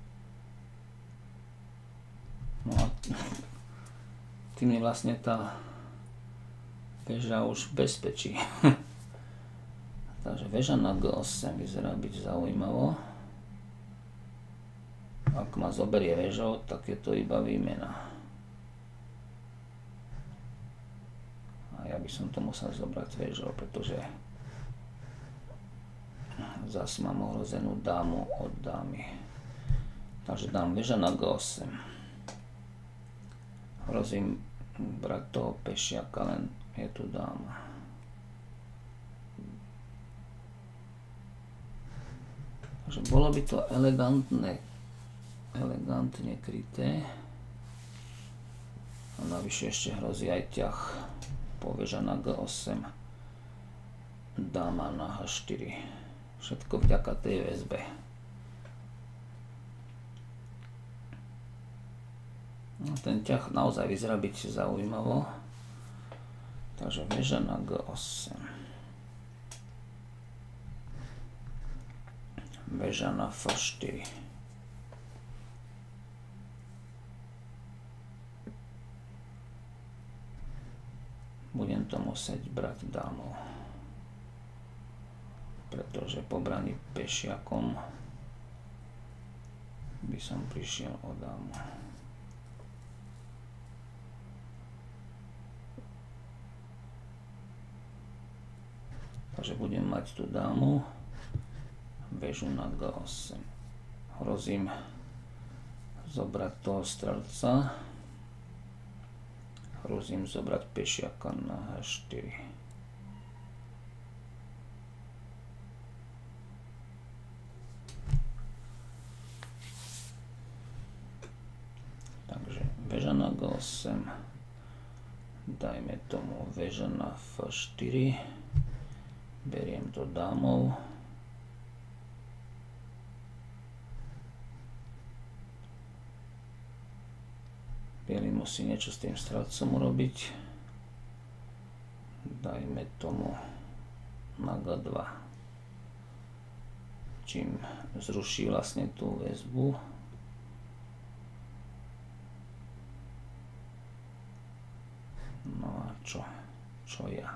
No a tým je vlastne tá väža už v bezpečí. Takže väža na gé osem vyzerá byť zaujímavo. Ak ma zoberie väžou, tak je to iba výmena. Ja by som to musel zobrať väžou, pretože zase mám ohrozenú dámu od dámy. Takže dám väža na gé osem. Hrozím brať toho pešiaka, len je tu dáma. Takže bolo by to elegantné, elegantne kryté. A navyše ešte hrozí aj ťah. Väža na gé osem, dáma na há štyri. Všetko vďaka tej väzbe. No, ten ťah naozaj vyzerá byť zaujímavo. Takže väža na gé osem. Väža na ef štyri. budem to musieť brať dámou, pretože po braní pešiakom by som prišiel o dámu. Takže budem mať tú dámu, väžu na gé osem. Hrozím zobrať toho strelca, hrozím zobrať pešiaka na há štyri. Takže väža na gé osem, dajme tomu väža na ef štyri, beriem to dámou. Bielý musí niečo s tým strelcom urobiť. Dajme tomu na gé dva. Čím zruší vlastne tú väzbu. No a čo? Čo ja?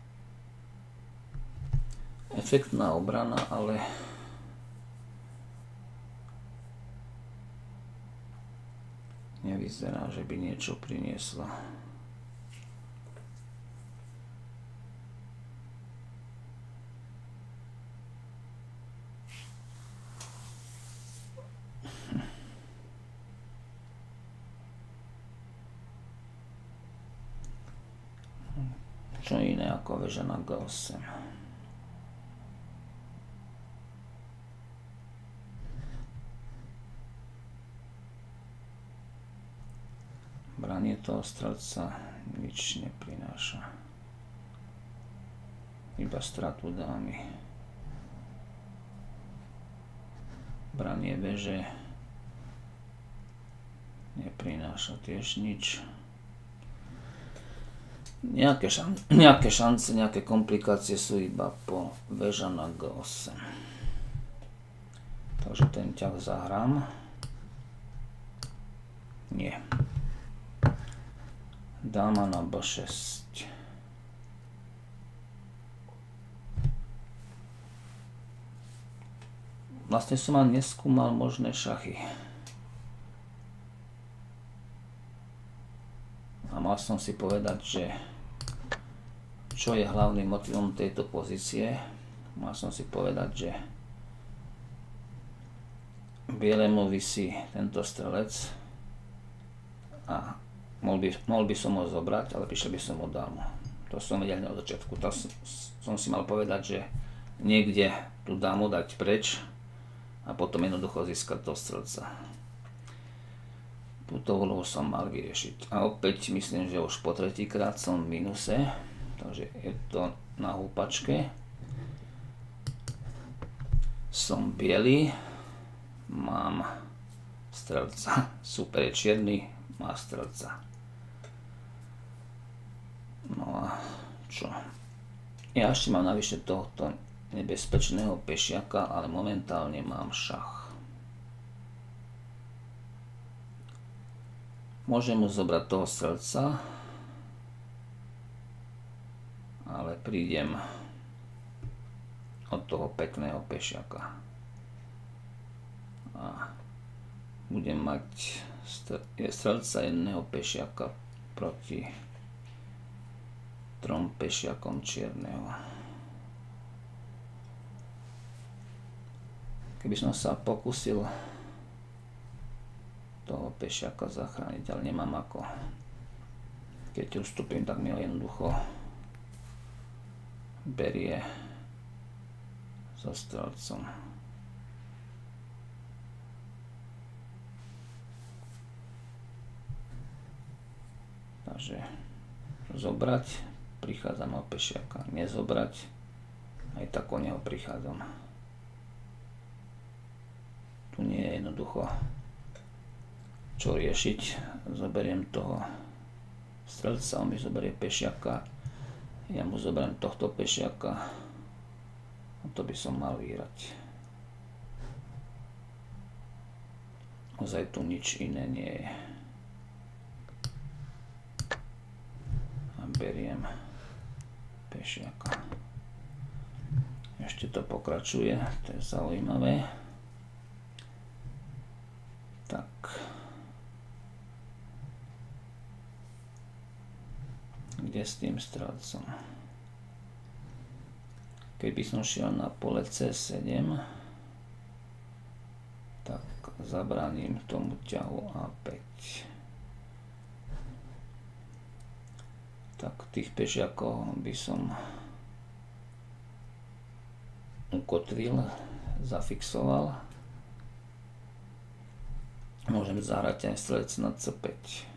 Efektná obrana, ale nevyzerá, že by niečo priniesla. Čo iné ako väža na gé osem. Branie toho strelca nič neprináša. Iba stratu dámy. Branie väže neprináša tiež nič. Nejaké, šan nejaké šance, nejaké komplikácie sú iba po väža na gé osem. Takže ten ťah zahrám. Nie. Dáma na bé šesť. Vlastne som ani neskúmal možné šachy. A mal som si povedať, že čo je hlavným motivom tejto pozície. Mal som si povedať, že bielemu visí tento strelec a Mohol by, mohol by som ho zobrať, ale prišiel by som o dámu. To som vedel od začiatku. To som si mal povedať, že niekde tú dámu dať preč a potom jednoducho získať toho strelca. Túto úlohu som mal vyriešiť. A opäť myslím, že už po tretíkrát som v mínuse, takže je to na húpačke. Som biely, mám strelca. Super, je čierny, má strelca. No a čo? Ja ešte mám navyše tohto nebezpečného pešiaka, ale momentálne mám šach. Môžem mu zobrať toho strelca, ale prídem od toho pekného pešiaka. A budem mať strelca jedného pešiaka proti trom pešiakom čierneho. Keby som sa pokusil toho pešiaka zachrániť, ale nemám ako. Keď ustúpim, tak mi ho jednoducho berie so strelcom. Takže zobrať, prichádzam o pešiaka, nezobrať, aj tak o neho prichádzam. Tu nie je jednoducho čo riešiť, zoberiem toho strelca, on mi zoberie pešiaka, ja mu zoberiem tohto pešiaka a to by som mal vyhrať. Ozaj tu nič iné nie je. A beriem pešiaka. Ešte to pokračuje, to je zaujímavé. Tak. Kde s tým strelcom? Keby som šiel na pole cé sedem, tak zabraním tomu ťahu á päť. Tak tých pešiakov by som ukotvil, zafixoval. Môžem zahrať aj strelec na cé päť.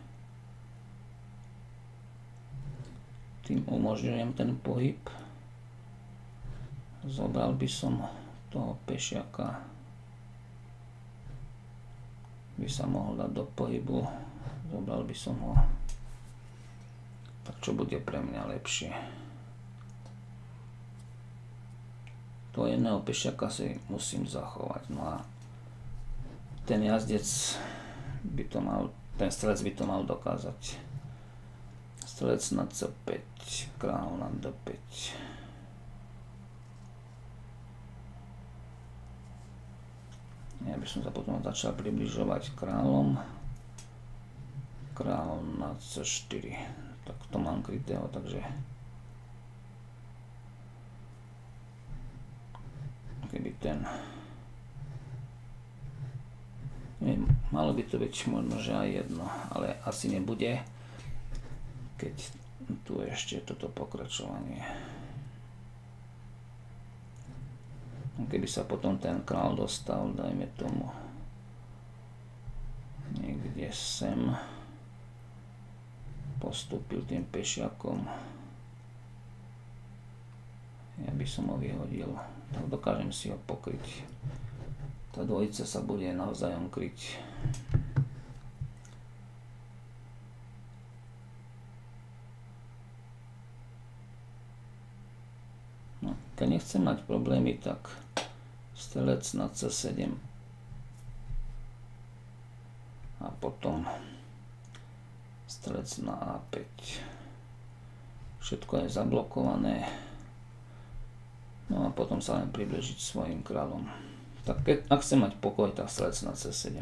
Tým umožňujem ten pohyb. Zobral by som toho pešiaka, by sa mohol dať do pohybu. Zobral by som ho. Tak čo bude pre mňa lepšie? Toho jedného pešiaka si musím zachovať. No a ten jazdec by to mal, ten strelec by to mal dokázať. Strelec na cé päť, kráľ na dé päť. Ja by som sa potom začal približovať kráľom. Kráľ na cé štyri. Tak to mám krytého, takže keby ten, neviem, malo by to byť možno, že aj jedno, ale asi nebude, keď tu ešte toto pokračovanie. Keby sa potom ten král dostal, dajme tomu niekde sem, postúpil tým pešiakom, ja by som ho vyhodil, tak dokážem si ho pokryť. Tá dvojica sa bude navzájom kryť. No, keď nechcem mať problémy, tak strelec na cé sedem a potom strelec na á päť. Všetko je zablokované. No a potom sa len približiť svojim kráľom. Tak keď, ak chcem mať pokoj, tak strelec na cé sedem.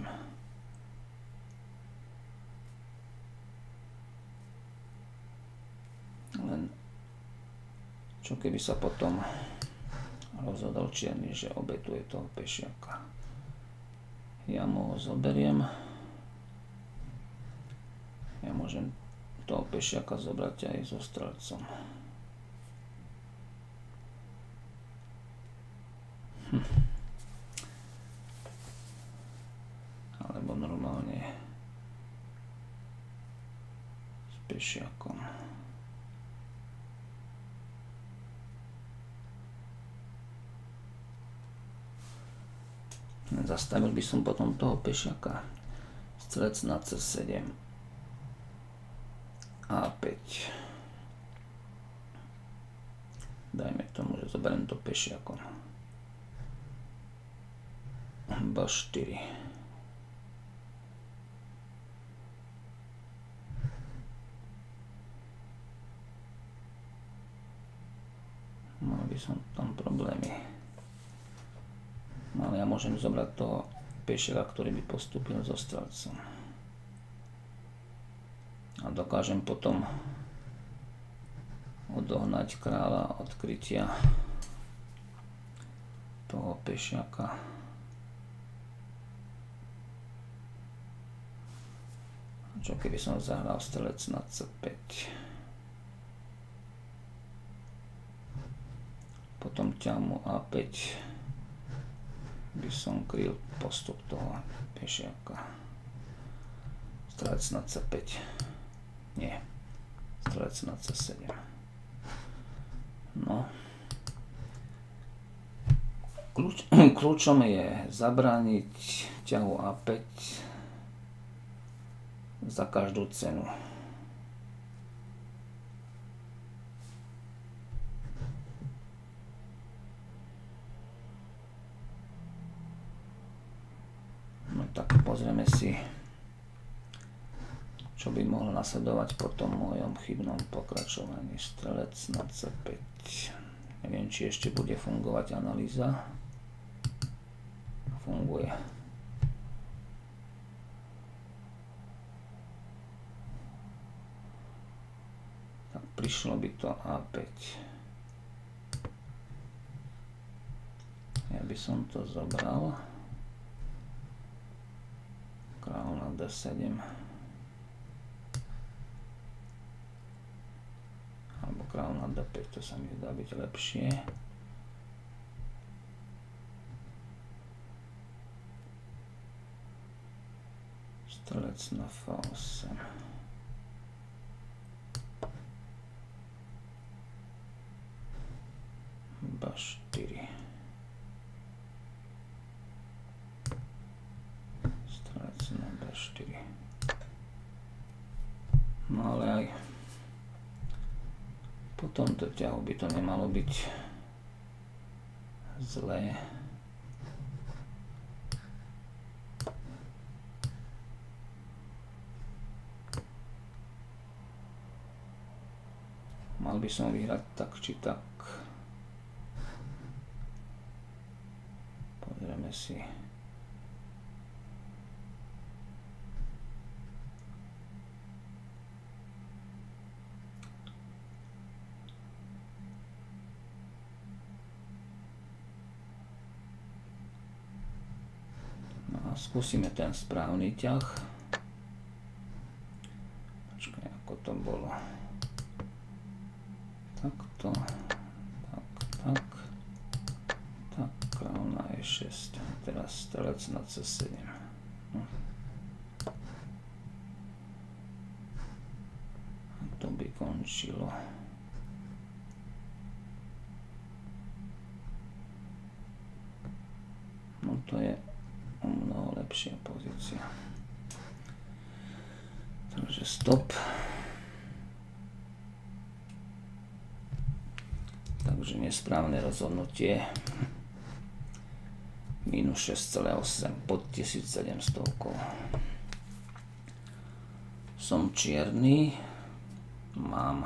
Len čo keby sa potom rozhodol čierny, že obetuje toho pešiaka. Ja mu ho zoberiem. Ja môžem toho pešiaka zobrať aj so strelcom. Hm. Alebo normálne s pešiakom. Zastavil by som potom toho pešiaka. Strelec na cé sedem. á päť. Dajme tomu, že zoberiem to pešiakom. bé štyri. Mal by som tam problémy. No ale ja môžem zobrať toho pešiaka, ktorý by postúpil so strelcom. A dokážem potom odohnať kráľa od krytia toho pešiaka. Čo keby som zahral strelec na cé päť. Potom ťahu á päť by som kryl postup toho pešiaka. Strelec na cé päť. Nie. Strelec na cé sedem. No. Kľúč, kľúčom je zabrániť ťahu á päť za každú cenu. No tak pozrieme si, čo čo by mohlo nasledovať po tom mojom chybnom pokračovaní. Strelec na cé päť. Neviem, či ešte bude fungovať analýza. Funguje. Tak prišlo by to á päť. Ja by som to zobral. Kráľ na dé sedem. Alebo kráľ na dé päť, to sa mi zdá byť lepšie. Strelec na ef osem. bé štyri. Strelec na bé štyri. No ale aj po tomto ťahu by to nemalo byť zlé. Mal by som vyhrať tak či tak. Pozrieme si. No a skúsime ten správny ťah. Počkaj, ako to bolo. Takto, tak, tak, tak, kráľ na é šesť, teraz strelec na cé sedem. No. A to by končilo. No to je o mnoho lepšia pozícia. Takže stop. Takže nesprávne rozhodnutie. Minus šesť celá osem pod tisícsedemsto. Som čierny. Mám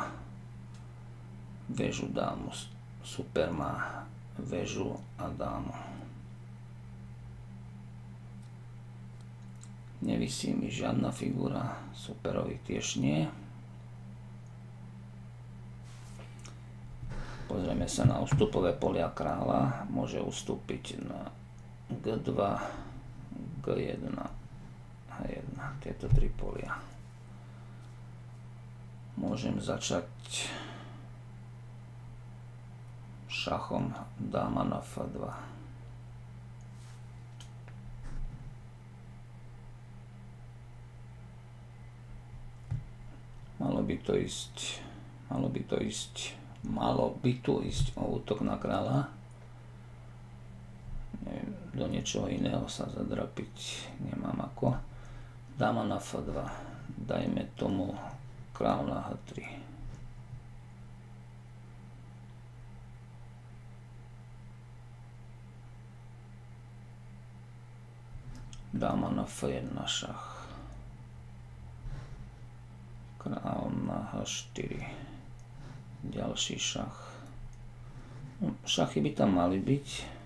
väžu dámu. Super má väžu a dámu. Nevisí mi žiadna figura. Superovi tiež nie. Pozrieme sa na ústupové polia kráľa. Môže ustúpiť na gé dva, gé jeden, há jeden. Tieto tri polia. Môžem začať šachom dáma na ef dva. Malo by to ísť, malo by to ísť Malo by tu ísť o útok na kráľa. Neviem, do niečoho iného sa zadrapiť nemám ako. Dáma na ef dva. Dajme tomu kráľ na há tri. Dáma na ef jeden šach. Kráľ na há štyri. Ďalší šach. Šachy by tam mali byť.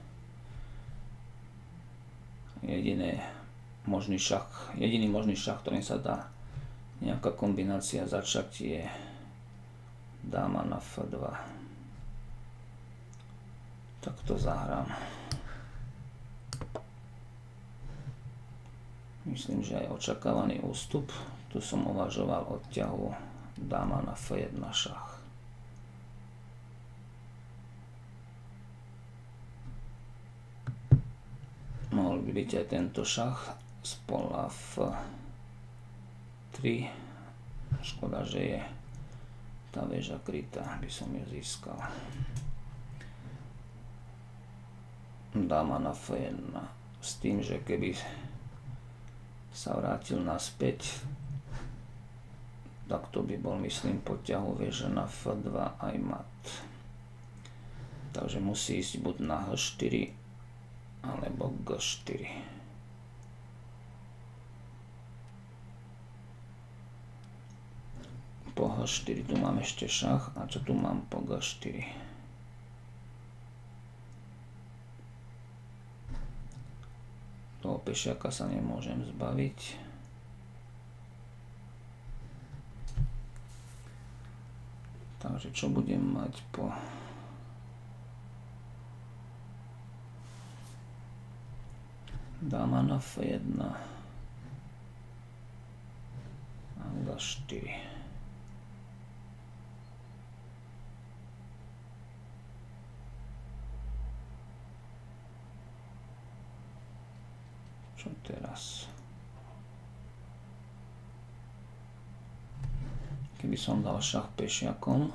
Jediný možný šach, jediný možný šach, ktorým sa dá nejaká kombinácia začať, je dáma na ef dva. Tak to zahrám. Myslím, že aj očakávaný ústup. Tu som uvažoval o ťahu dáma na ef jeden šach. Mohol by byť aj tento šach z pola ef tri. Škoda, že je tá väža krytá, by som ju získal. Dáma na ef jeden. S tým, že keby sa vrátil naspäť, tak to by bol, myslím, po ťahu väža na ef dva aj mat. Takže musí ísť buď na há štyri alebo gé štyri. po há štyri tu mám ešte šach. A čo tu mám po gé štyri? Toho pešiaka sa nemôžem zbaviť. Takže čo budem mať po... Dáma na ef jedna. A gé štyri. Čo teraz? Keby som dal šach pešiakom,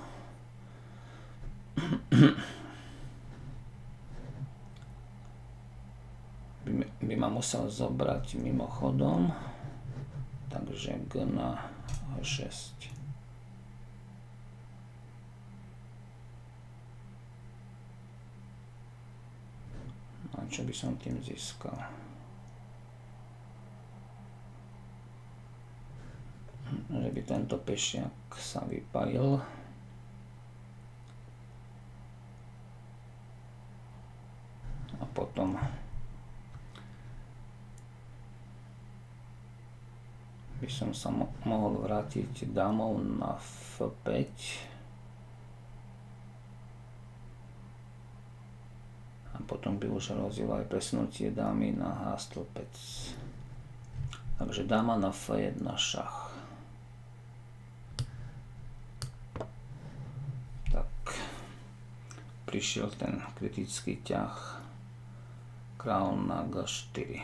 by, by ma musel zobrať mimochodom, takže G na há šesť. A čo by som tým získal? Že by tento pešiak sa vypálil. A potom by som sa mo mohol vrátiť dámou na ef päť. A potom by už hrozilo aj presunutie dámy na há stĺpec. Takže dáma na ef jedna šach. Prišiel ten kritický ťah, kráľ na gé štyri.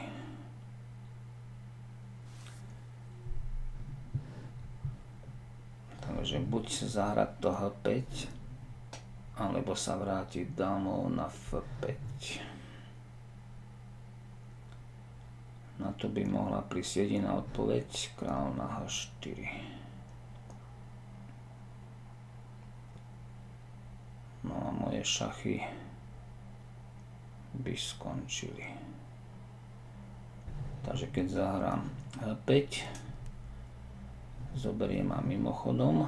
Takže buď zahrať to há päť, alebo sa vrátiť dámou na ef päť. Na to by mohla prísť jediná odpoveď, kráľ na há štyri. No a moje šachy by skončili. Takže keď zahrám há päť, zoberiem ma mimochodom.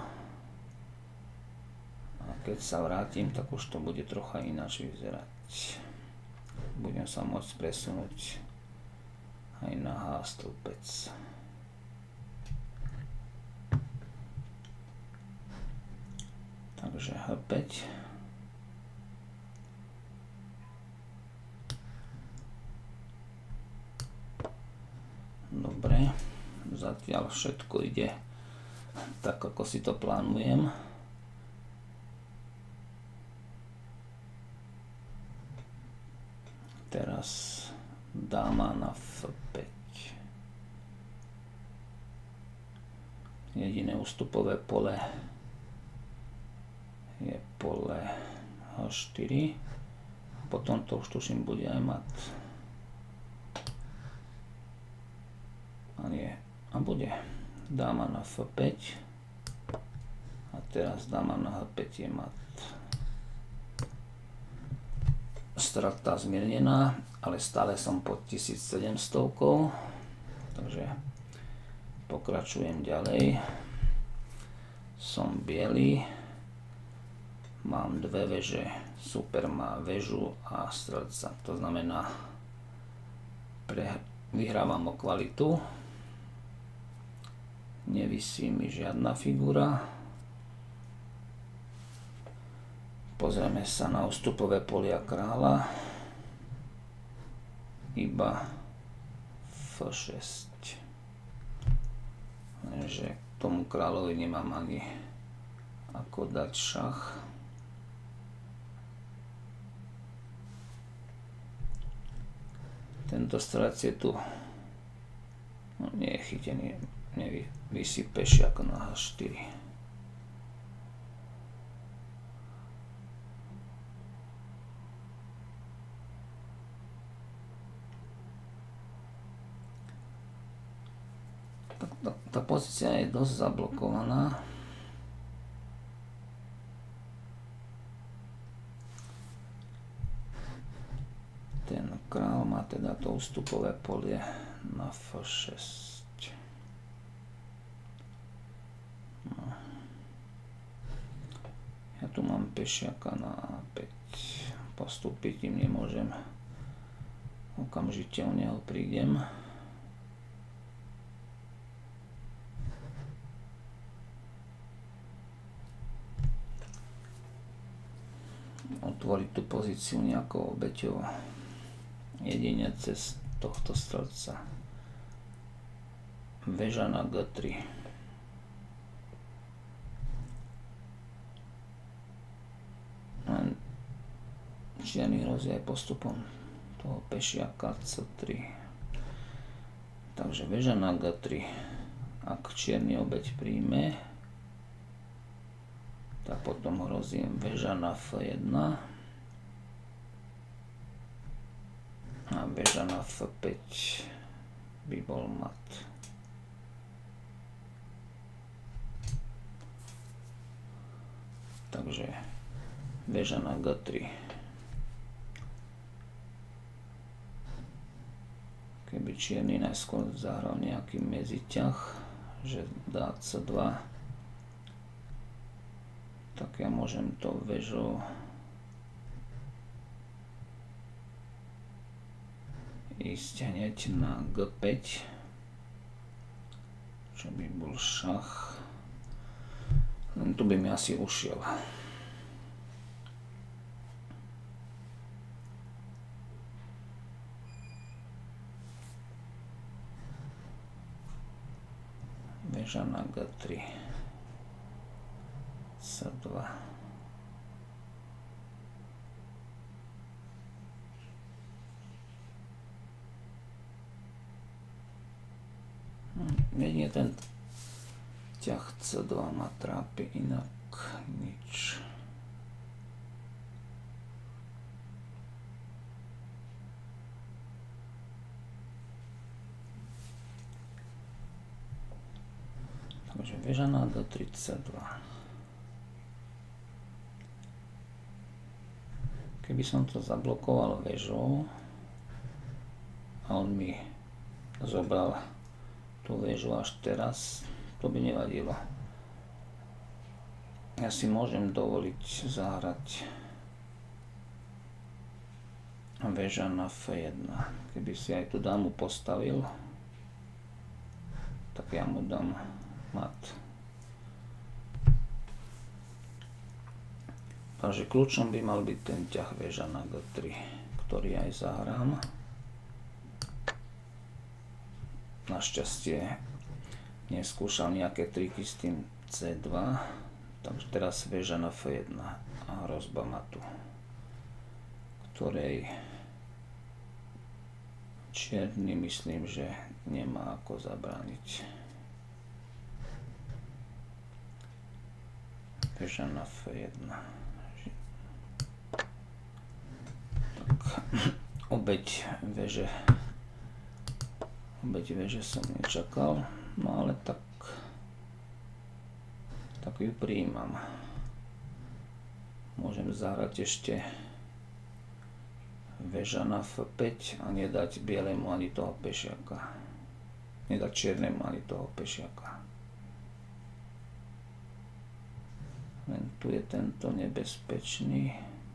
A keď sa vrátim, tak už to bude trocha ináč vyzerať. Budem sa môcť presunúť aj na há stĺpec. Takže há päť. Dobre, zatiaľ všetko ide tak, ako si to plánujem. Teraz dáma na ef päť. Jediné ústupové pole je pole há štyri. Potom to už tuším bude aj mat. A nie, a bude dáma na ef päť. A teraz dáma na há päť je mat. Strata zmiernená, ale stále som pod tisícsedemsto. Takže pokračujem ďalej. Som biely. Mám dve veže. Super má väžu a strelca. To znamená, pre, vyhrávam o kvalitu. Nevisí mi žiadna figura. Pozrieme sa na ústupové polia kráľa. Iba ef šesť. Takže k tomu kráľovi nemám ani ako dať šach. Tento strelec je tu. No, nie je chytený. Nevisí pešiak na há štyri. Tá, tá, tá pozícia je dosť zablokovaná. Ten král má teda to ústupové polie na ef šesť. No. tu mám pešiaka na á päť. Postúpiť im nemôžem. Okamžite o neho prídem. Otvoriť tú pozíciu nejakou obeťou. Jedine cez tohto strelca. Väža na gé tri. Čierny hrozí aj postupom toho pešiaka cé tri. Takže väža na gé tri. Ak čierny obeť príjme, tak potom hrozím väža na ef jedna a väža na ef päť by bol mat. Takže väža na gé tri. Keby čierny najskôr zahral nejaký medziťah, že dá cé dva, tak ja môžem to väžou ísť hneď na gé päť, čo by bol šach. Len tu by mi asi ušiel. Väža na gé tri. cé dva. Jedine ten ťah cé dva ma trápi, inak nič. Takže väža na gé tri, cé dva. Keby som to zablokoval väžou a on mi zobral tú väžu až teraz, to by nevadilo. Ja si môžem dovoliť zahrať väža na ef jedna. Keby si aj tú dámu postavil, tak ja mu dám mat. Takže kľúčom by mal byť ten ťah väža na gé tri, ktorý aj zahrám. Našťastie neskúšal nejaké triky s tým cé dva, takže teraz väža na ef jedna a hrozba matu, ktorej čierny myslím, že nemá ako zabrániť. Väža na ef jedna. Tak, obeť väže Obeť väže som nečakal, no ale tak tak ju prijímam. Môžem zahrať ešte väža na ef päť a nedať bielemu ani toho pešiaka. Nedať čiernemu ani toho pešiaka. Len tu je tento nebezpečný.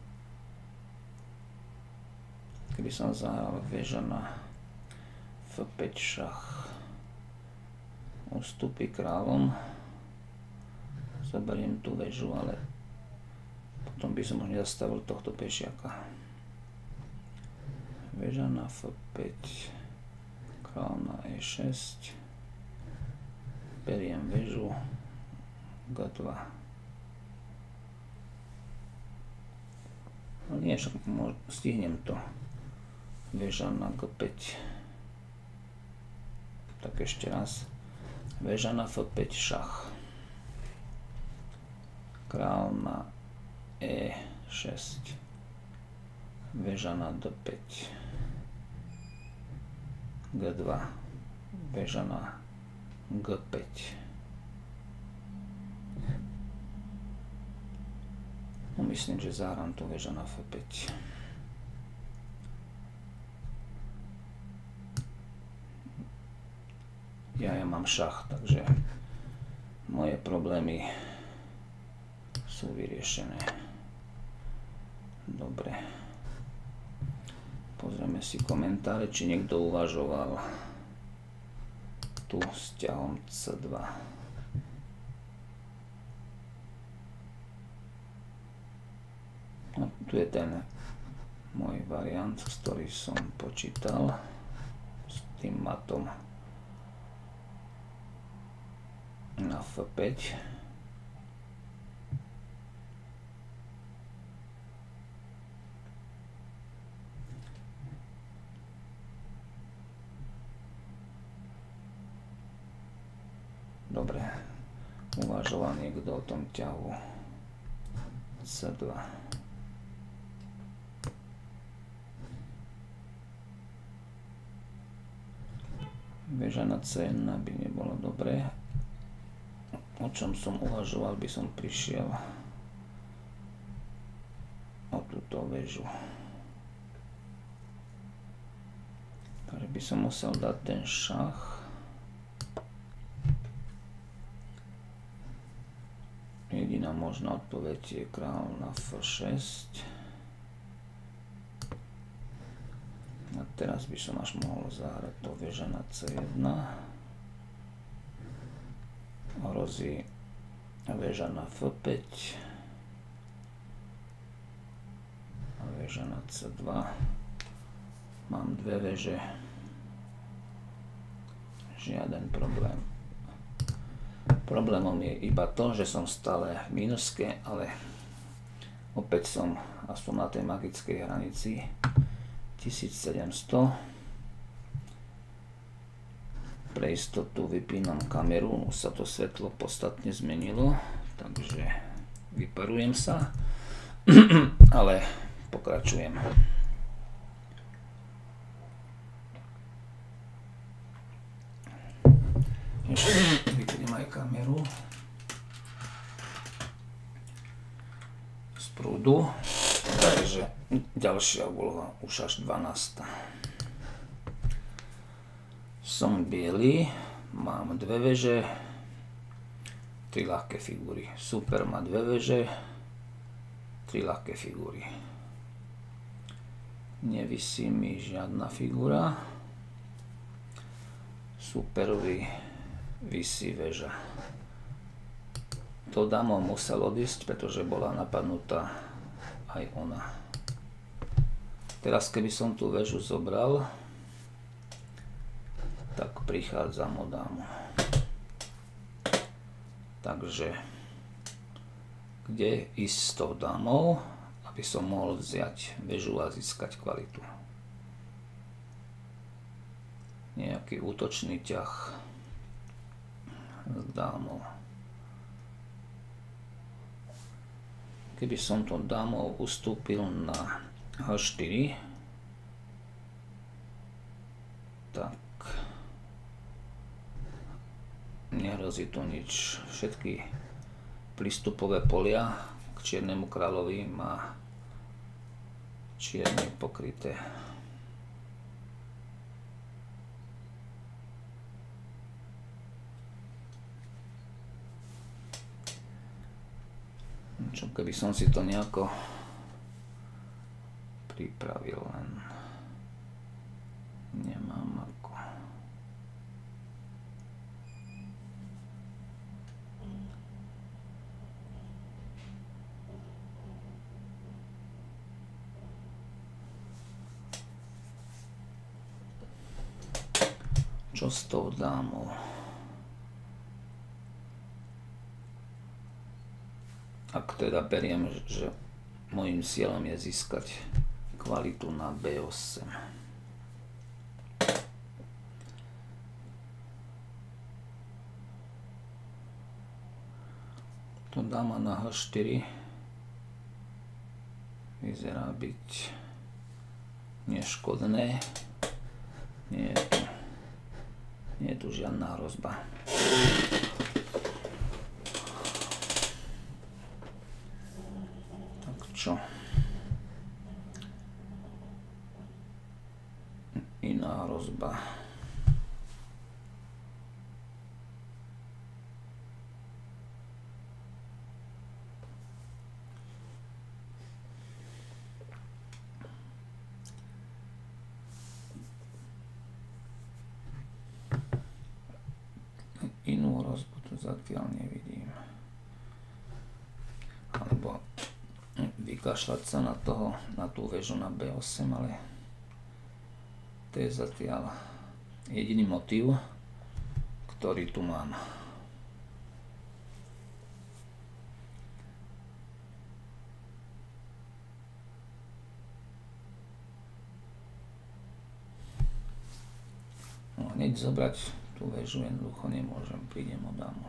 Keby som zahral väža na ef päť šach, ustúpi kráľom, zoberiem tú väžu, ale potom by som už nezastavil tohto pešiaka. Väža na ef päť, kráľ na é šesť, beriem väžu, gé dva. No nie, však stihnem to. Väža na gé päť. Tak ešte raz. Väža na ef päť šach. Kráľ na é šesť. Väža na dé päť. gé dva. Väža na gé päť. No myslím, že zahrám tu väža na ef päť. Ja, ja mám šach, takže moje problémy sú vyriešené. Dobre. Pozrieme si komentáre, či niekto uvažoval tu s ťahom cé dva. No, tu je ten môj variant, z ktorý som počítal s tým matom na ef päť. Dobre, uvažoval niekto o tom ťahu cé dva. Väža na cé jedna by nebolo dobré. O čom som uvažoval, by som prišiel o túto väžu. Takže by som musel dať ten šach. Jediná možná odpoveď je kráľ na ef šesť. A teraz by som až mohol zahrať to väža na cé jedna. Hrozí väža na ef päť. A väža na cé dva. Mám dve väže. Žiaden problém. Problémom je iba to, že som stále v mínuske, ale opäť som aspoň na tej magickej hranici tisícsedemsto. Pre istotu vypínam kameru, už sa to svetlo podstatne zmenilo, takže vyparujem sa, ale pokračujem. Ešte vypnem aj kameru z prúdu. Takže ďalšia úloha, už až dvanásta. Som biely, mám dve veže, tri ľahké figúry. Super má dve veže, tri ľahké figúry. Nevisí mi žiadna figúra. Superovi visí väža. To dámou musel odísť, pretože bola napadnutá aj ona. Teraz keby som tú väžu zobral, tak prichádzam o dámu. Takže kde ísť s tou dámou, aby som mohol vziať väžu a získať kvalitu. Nejaký útočný ťah s dámou. Keby som to dámou ustúpil na há štyri, tak nehrozí tu nič. Všetky prístupové polia k čiernemu kráľovi má čierne pokryté. Čo keby som si to nejako pripravil, len nemám ako. Čo s tou dámou? Ak teda beriem, že môjim cieľom je získať kvalitu na bé osem. To dáma na há štyri vyzerá byť neškodné. Nie je tu, nie je tu žiadna hrozba. Čo? Iná hrozba. zatiaľ nevidím. Alebo vykašľať sa na toho, na tú väžu na bé osem, ale to je zatiaľ jediný motív, ktorý tu mám. No, hneď zobrať tú väžu jednoducho nemôžem, prídem o dámu.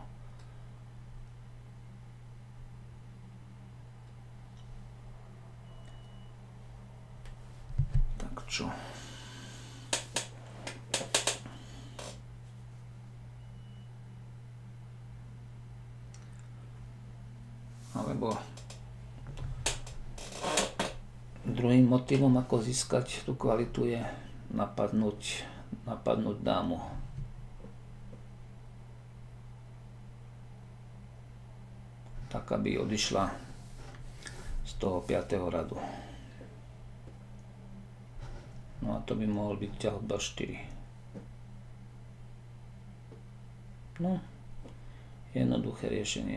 Tak čo? Alebo druhým motivom, ako získať tú kvalitu, je napadnúť, napadnúť dámu. Tak, aby odišla z toho piateho radu. No a to by mohol byť ťah bé štyri. No, jednoduché riešenie.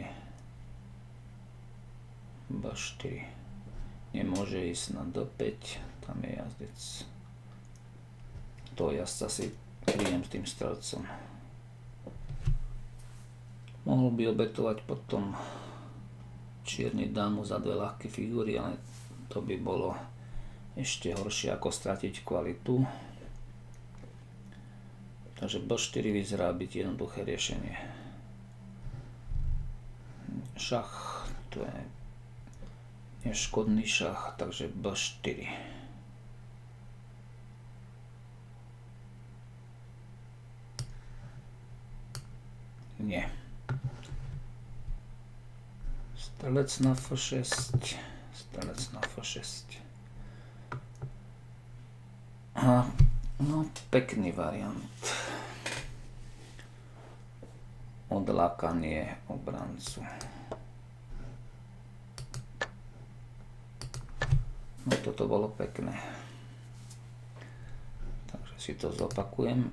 bé štyri. Nemôže ísť na dé päť, tam je jazdec. To jazdca si kryjem s tým strelcom. Mohol by obetovať potom čierny dámu za dve ľahké figúry, ale to by bolo ešte horšie ako stratiť kvalitu. Takže bé štyri vyzerá byť jednoduché riešenie. Šach, to je neškodný šach, takže bé štyri. Nie. Strelec na ef šesť. Strelec na ef šesť. A, no, pekný variant. Odlákanie obrancu. No, toto bolo pekné. Takže si to zopakujem.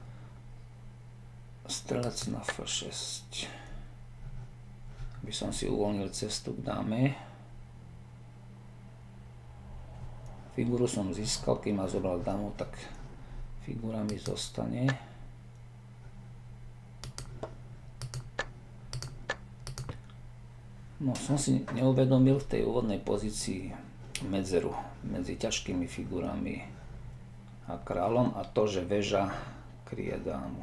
Strelec na ef šesť. Aby som si uvoľnil cestu k dáme. Figúru som získal, keď ma zobral dámu, tak figúra mi zostane. No, som si neuvedomil v tej úvodnej pozícii medzeru medzi ťažkými figurami a kráľom a to, že väža kryje dámu.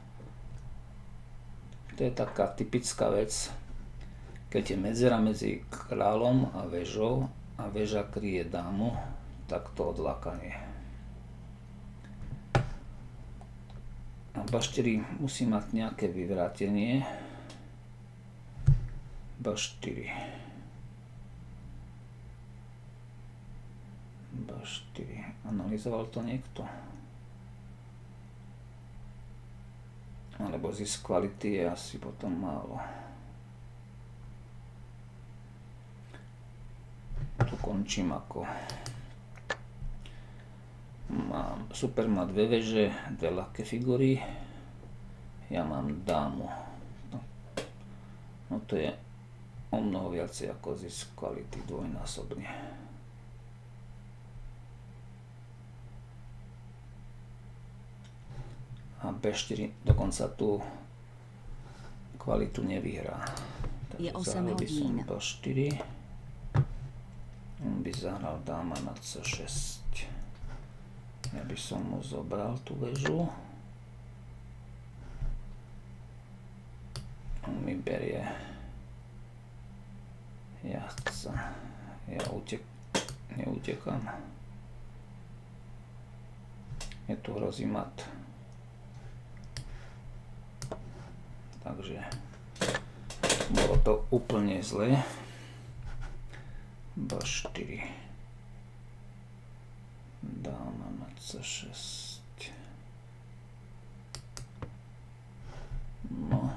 To je taká typická vec, keď je medzera medzi kráľom a väžou a väža kryje dámu, tak to odlákanie. A bé štyri musí mať nejaké vyvrátenie. bé štyri. bé štyri. Analyzoval to niekto? Alebo zisk kvality je asi potom málo. Tu končím ako mám, super má dve veže, dve ľahké figury, ja mám dámu. No, no to je o mnoho viacej ako zisk kvality dvojnásobne. A bé štyri dokonca tú kvalitu nevyhrá. Je osem by som hodín. bé štyri. On by zahral dáma na cé šesť. Ja by som mu zobral tú väžu. On mi berie jazdca. Ja utek... neutekám. Je tu hrozí mat. Takže bolo to úplne zle. bé štyri. Dáma na cé šesť. No.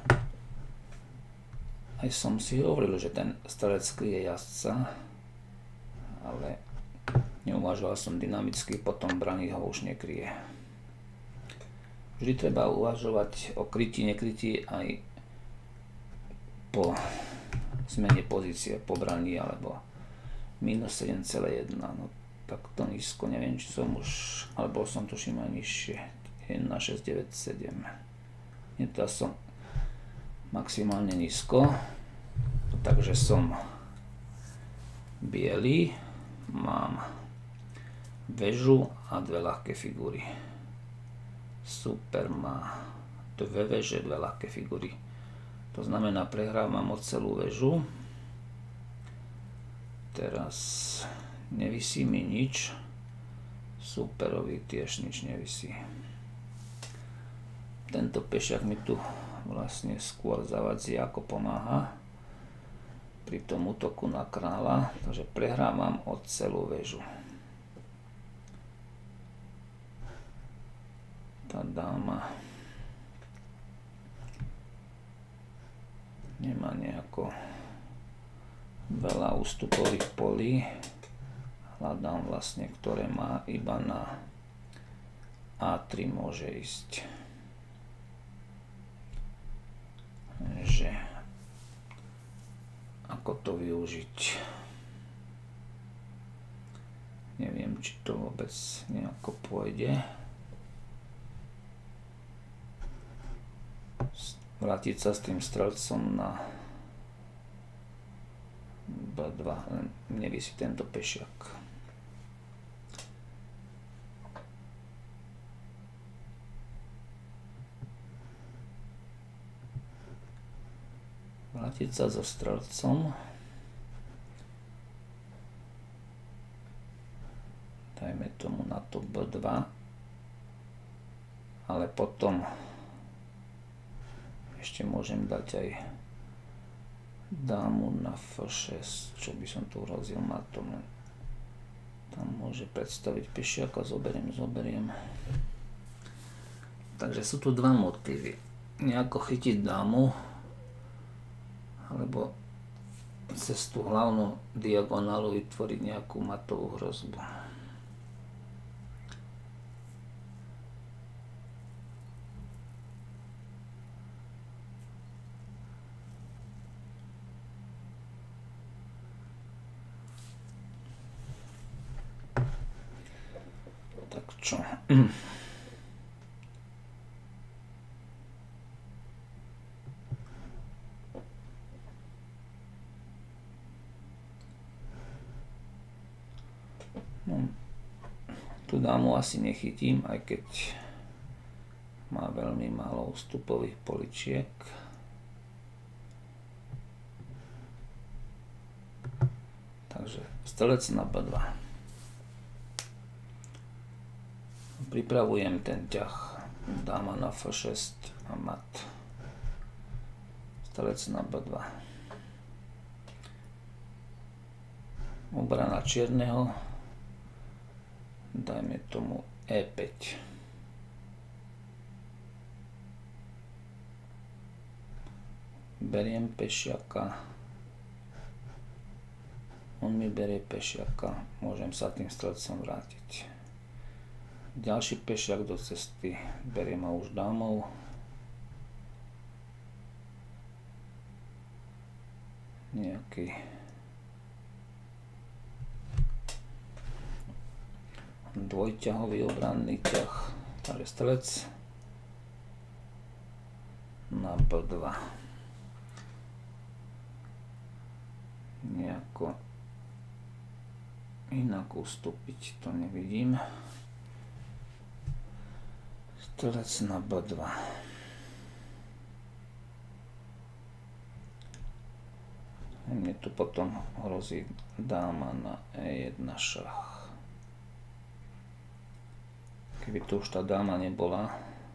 Aj som si hovoril, že ten strelec kryje jazdca, ale neuvažoval som dynamicky, potom brany ho už nekryje. Vždy treba uvažovať o krytí, nekrytí aj po zmene pozície po braní, alebo minus sedem celá jedna. No takto nízko, neviem, či som už, alebo som tuším aj nižšie. jedna šesť deväť sedem. Nie, to som maximálne nízko. Takže som biely, mám väžu a dve ľahké figúry. Super, má dve väže, dve ľahké figúry. To znamená, prehrávam o celú väžu. Teraz nevisí mi nič. Superovi tiež nič nevisí. Tento pešiak mi tu vlastne skôr zavadzí ako pomáha pri tom útoku na kráľa, takže prehrávam o celú väžu. Tá dáma nemá nejako veľa ústupových polí. Hľadám vlastne, ktoré má iba na á tri môže ísť. Že ako to využiť? Neviem, či to vôbec nejako pôjde. Vrátiť sa s tým strelcom na bé dva, len nevisí tento pešiak. Vrátiť sa so strelcom. Dajme tomu na to bé dva, ale potom ešte môžem dať aj dámu na ef šesť, čo by som tu urazil matom. Tam môže predstaviť pešiaka, zoberiem, zoberiem. Takže sú tu dva motívy. Nejako chytiť dámu, alebo cez tú hlavnú diagonálu vytvoriť nejakú matovú hrozbu. Tak čo? No, tú dámu asi nechytím, aj keď má veľmi málo ústupových poličiek. Takže strelec na bé dva. Pripravujem ten ťah, dáma na ef šesť a mat. Strelec na bé dva. Obrana čierneho. Dajme tomu é päť. Beriem pešiaka. On mi berie pešiaka. Môžem sa tým strelcom vrátiť. Ďalší pešiak do cesty. Beriem ho už dámou. Nejaký dvojťahový obranný ťah. Takže strelec na bé dva. Nejako inak ustúpiť to nevidím. Strelec na bé dva. Mne tu potom hrozí dáma na é jedna šach. Keby tu už tá dáma nebola,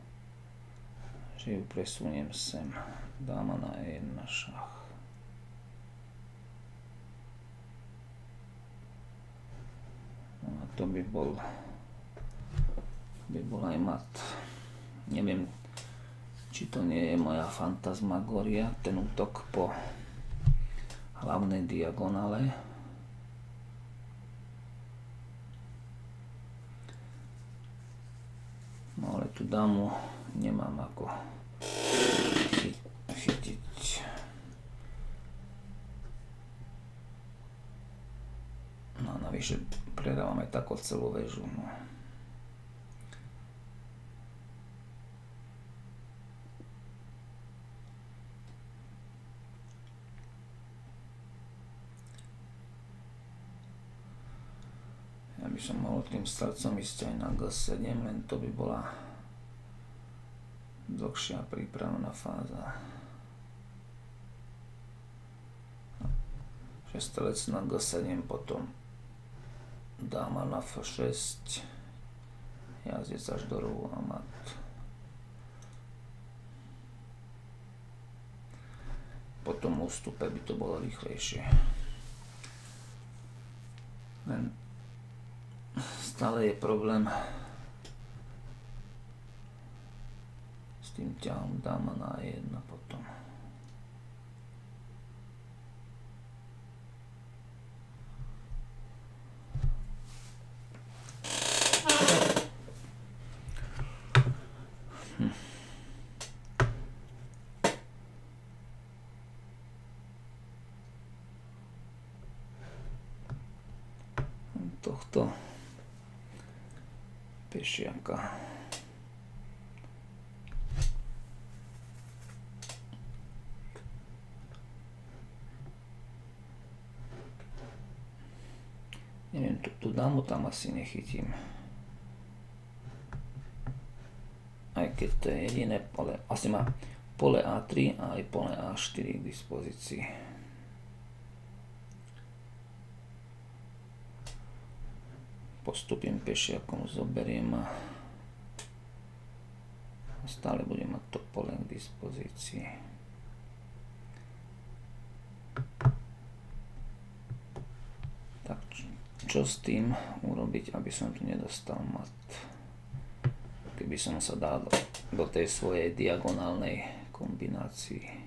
že ju presuniem sem. Dáma na é jedna šach. No a to by bol by bol aj mat. Neviem, či to nie je moja fantasmagória, ten útok po hlavnej diagonále. No ale tú dámu nemám ako chytiť. Navyše prehrávame tak o celú väžu. No. Ja by som mohol tým srdcom ísť aj na gé sedem, len to by bola dlhšia prípravná fáza. Šestelec na gé sedem, potom dáma na ef šesť, jazdec až do rúhu a mat. Potom ústupe by to bolo rýchlejšie. Len stále je problém s tým ťahom dáma na é jedna potom. Tohto pešiaka. Neviem, tú, tú dámu tam asi nechytím. Aj keď to je jediné pole. Asi má pole á tri a aj pole á štyri k dispozícii. Postupím pešiakom, zoberiem a stále budem mať to pole k dispozícii. Tak čo s tým urobiť, aby som tu nedostal mat? Keby som sa dal do, do tej svojej diagonálnej kombinácii.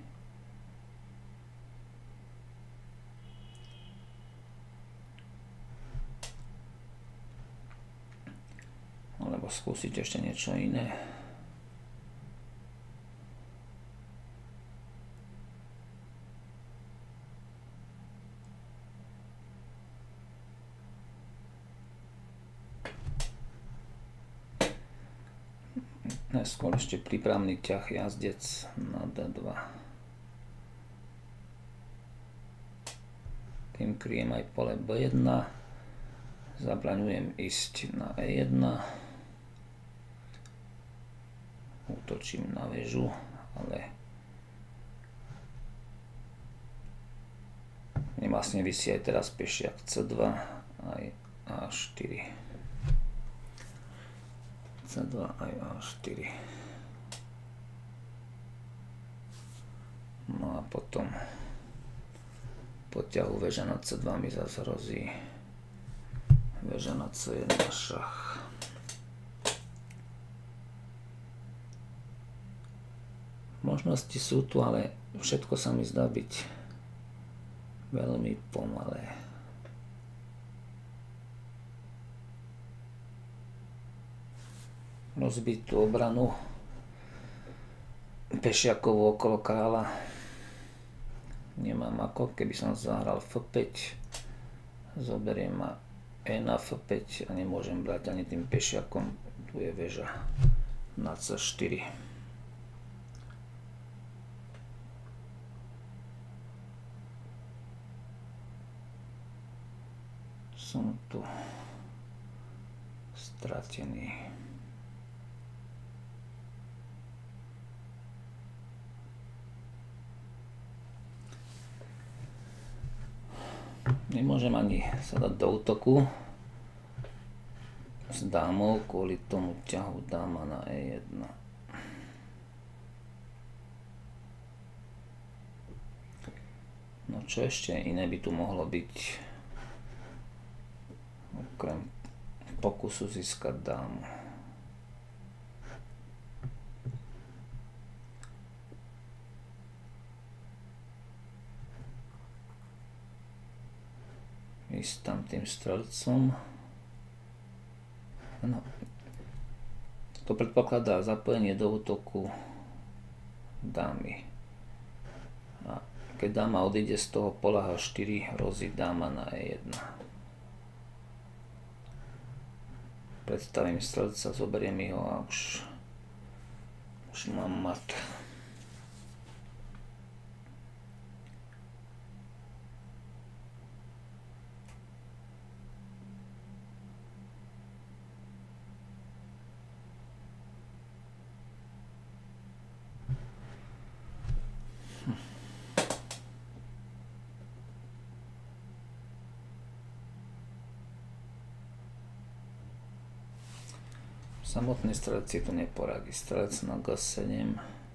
Alebo skúsiť ešte niečo iné. Najskôr ešte prípravný ťah jazdec na dé dva. Tým kryjem aj pole bé jedna. Zabraňujem ísť na é jedna. Útočím na väžu, ale mne vlastne visí aj teraz pešiak cé dva aj á štyri. cé dva aj á štyri. No a potom po ťahu väža na cé dva mi zase hrozí väža na cé jedna šach. Možnosti sú tu, ale všetko sa mi zdá byť veľmi pomalé. Rozbiť tú obranu pešiakovú okolo kráľa nemám ako, keby som zahral ef päť, zoberiem ma e na ef päť a nemôžem brať ani tým pešiakom, tu je väža na cé štyri. Som tu stratený. Nemôžem ani sa dať do útoku s dámou kvôli tomu ťahu dáma na é jedna. No čo ešte iné by tu mohlo byť? Okrem pokusu získať dámu. Ísť tam tým strelcom. No. To predpokladá zapojenie do útoku dámy. A keď dáma odíde z toho pola há štyri, hrozí dáma na é jedna. predstavím strelca, zoberiem ho a už, už mám mat. Samotný strelec si tu neporadí. Strelec na G sedem.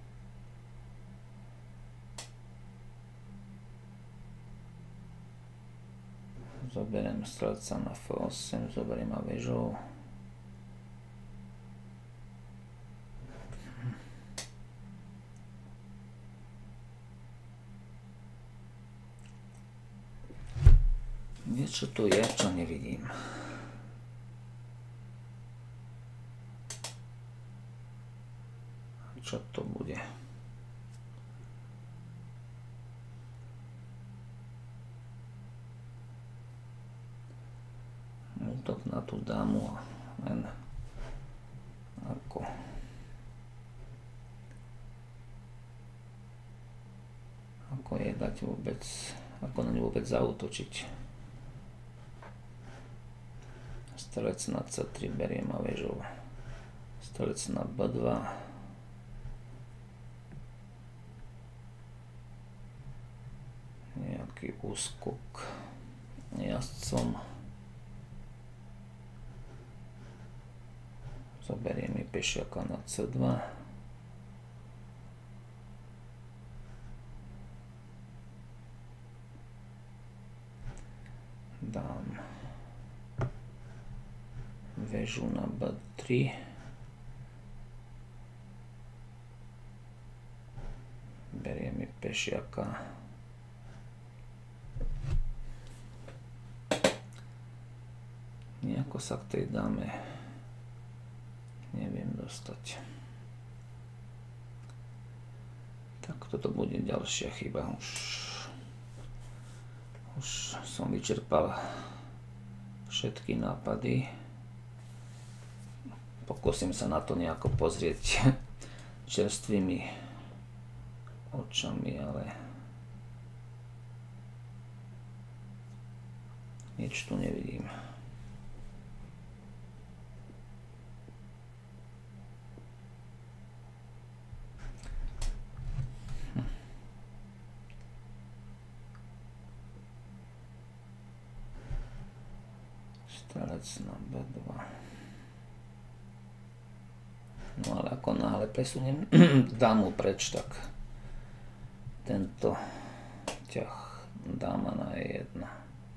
Zoberiem strelca na F osem, zoberiem a väžou. Niečo tu je, čo nevidím. Čo to bude? Útok na tú dámu, len ako ako je dať vôbec, ako na ňu vôbec zaútočiť. Strelec na C tri beriem a väžou. Strelec na B dva. Nejaký úskok jazdcom. Zoberiem mi pešiaka na C dva. Dám väžu na B tri. Beriem mi pešiaka. Nejako sa k tej dáme neviem dostať. Tak toto bude ďalšia chyba. Už, už som vyčerpal všetky nápady. Pokúsim sa na to nejako pozrieť čerstvými očami, ale nič tu nevidím. Strelec na B dva. No ale ako náhle presuniem dámu preč, tak tento ťah dáma na E jedna.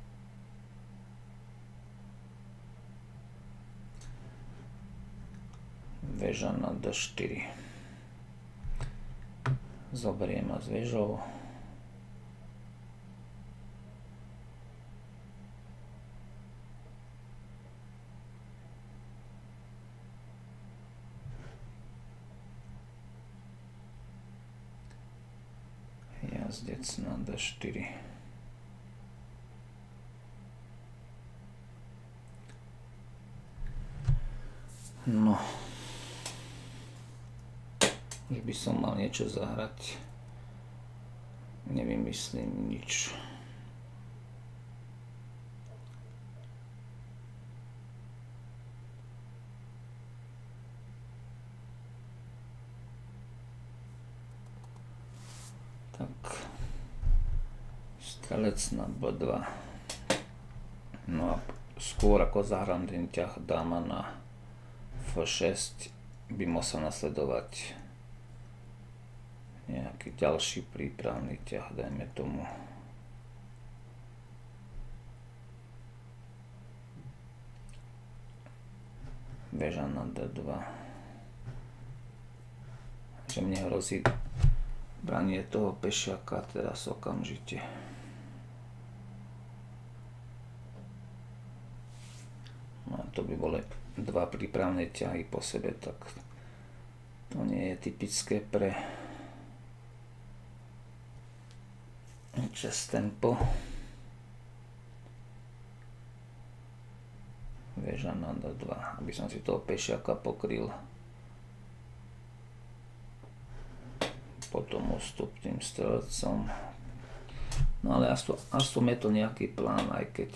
Väža na D štyri. Zoberiem a s väžou. Jazdec na D štyri. No. Už by som mal niečo zahrať. Nevymyslím nič. Tak. Strelec na B dva. No a skôr ako zahrám ten ťah dáma na F šesť, by musel nasledovať nejaký ďalší prípravný ťah, dajme tomu väža na D dva. Že mne hrozí branie toho pešiaka teraz okamžite. No a to by boli dva prípravné ťahy po sebe, tak to nie je typické pre čas tempo. Väža na D dva, aby som si toho pešiaka pokryl. Potom ústup tým strelcom. No ale aspoň je to nejaký plán, aj keď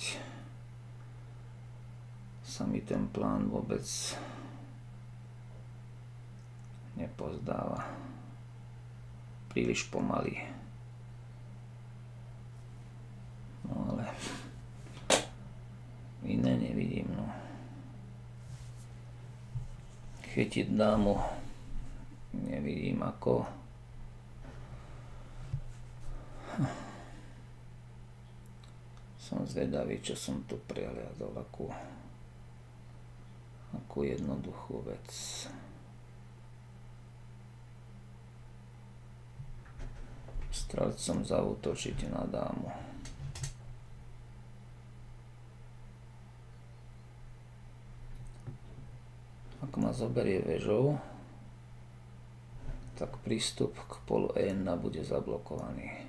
sa mi ten plán vôbec nepozdáva. Príliš pomalý. No ale iné nevidím, no. Chytiť dámu nevidím ako. Som zvedavý, čo som tu prehliadol, akú, akú jednoduchú vec. Strelcom zaútočiť na dámu. Ak ma zoberie väžou, tak prístup k polu E jedna bude zablokovaný.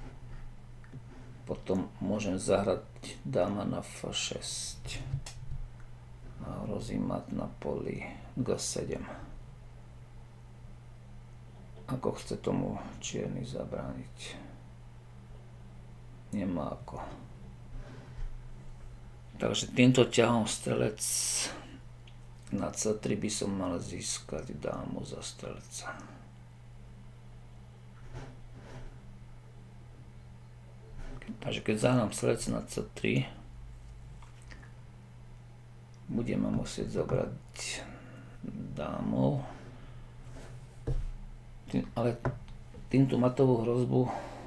Potom môžem zahrať dáma na F šesť a hrozí mat na poli G sedem. Ako chce tomu čierny zabrániť? Nemá ako. Takže týmto ťahom strelec na C tri by som mal získať dámu za strelca. Takže keď zahrám strelec na C tri, budeme musieť zobrať dámov. Tým, ale týmto matovú hrozbu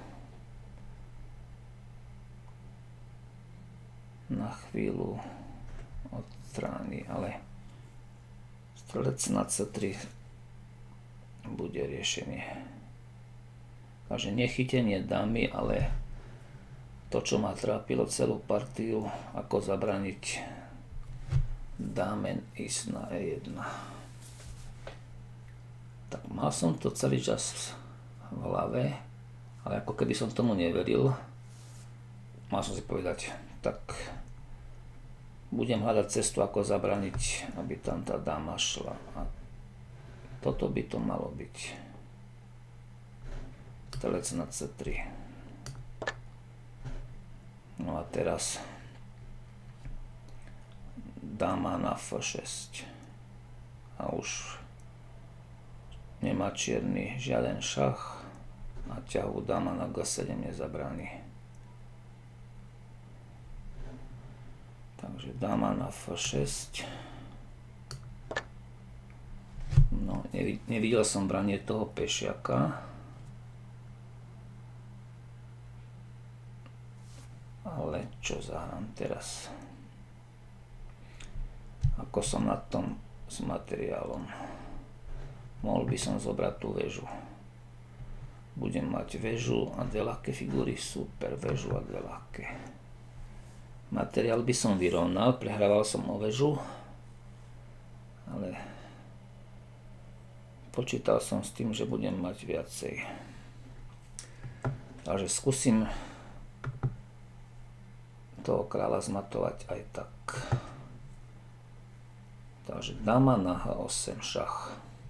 na chvíľu odstráni, ale strelec na C tri bude riešenie. Takže nechytenie dámy, ale to, čo ma trápilo celú partiu, ako zabraniť dáme ísť na E jedna. Tak mal som to celý čas v hlave, ale ako keby som tomu neveril, mal som si povedať, tak budem hľadať cestu, ako zabraniť, aby tam tá dáma šla. A toto by to malo byť. Strelec na C tri. No a teraz dáma na F šesť. A už nemá čierny žiaden šach a ťahu dáma na G sedem nezabráni. Takže dáma na F šesť. No, nevidel som branie toho pešiaka. Ale čo zahrám teraz? Ako som na tom s materiálom? Mohol by som zobrať tú väžu. Budem mať väžu a dve ľahké figúry. Super, väžu a dve ľahké. Materiál by som vyrovnal, prehrával som o väžu, ale počítal som s tým, že budem mať viacej. Takže skúsim toho kráľa zmatovať aj tak. Takže dáma na H osem šach.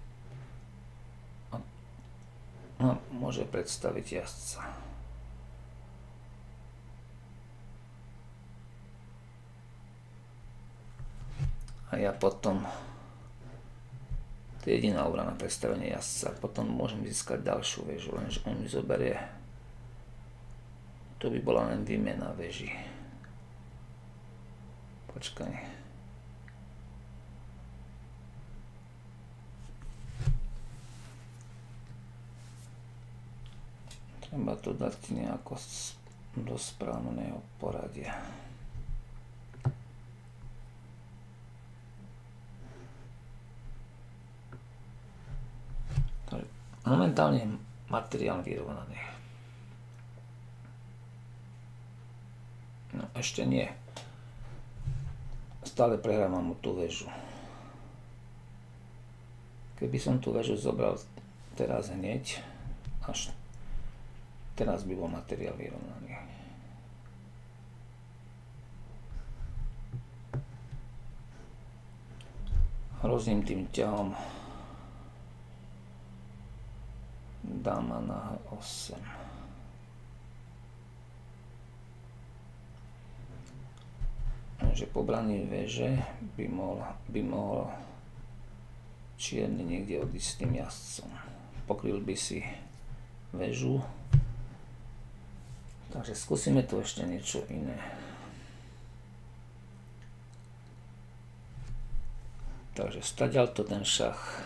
A môže predstaviť jazdca. A ja potom, to je jediná obrana predstavenie jazdca, potom môžem získať ďalšiu väžu, lenže on mi zoberie, to by bola len výmena väží. Počkaj. Treba to dať nejako do správneho poradia. Momentálne materiál vyrovnaný. No ešte nie. Stále prehrávam mu tú väžu. Keby som tú väžu zobral teraz hneď, až teraz by bol materiál vyrovnaný. hrozím tým ťahom dáma na há osem. Takže po braní veže by mohol, by mohol čierny niekde odísť s tým jazdcom. Pokryl by si väžu. Takže skúsime tu ešte niečo iné. Takže stadiaľ to ten šach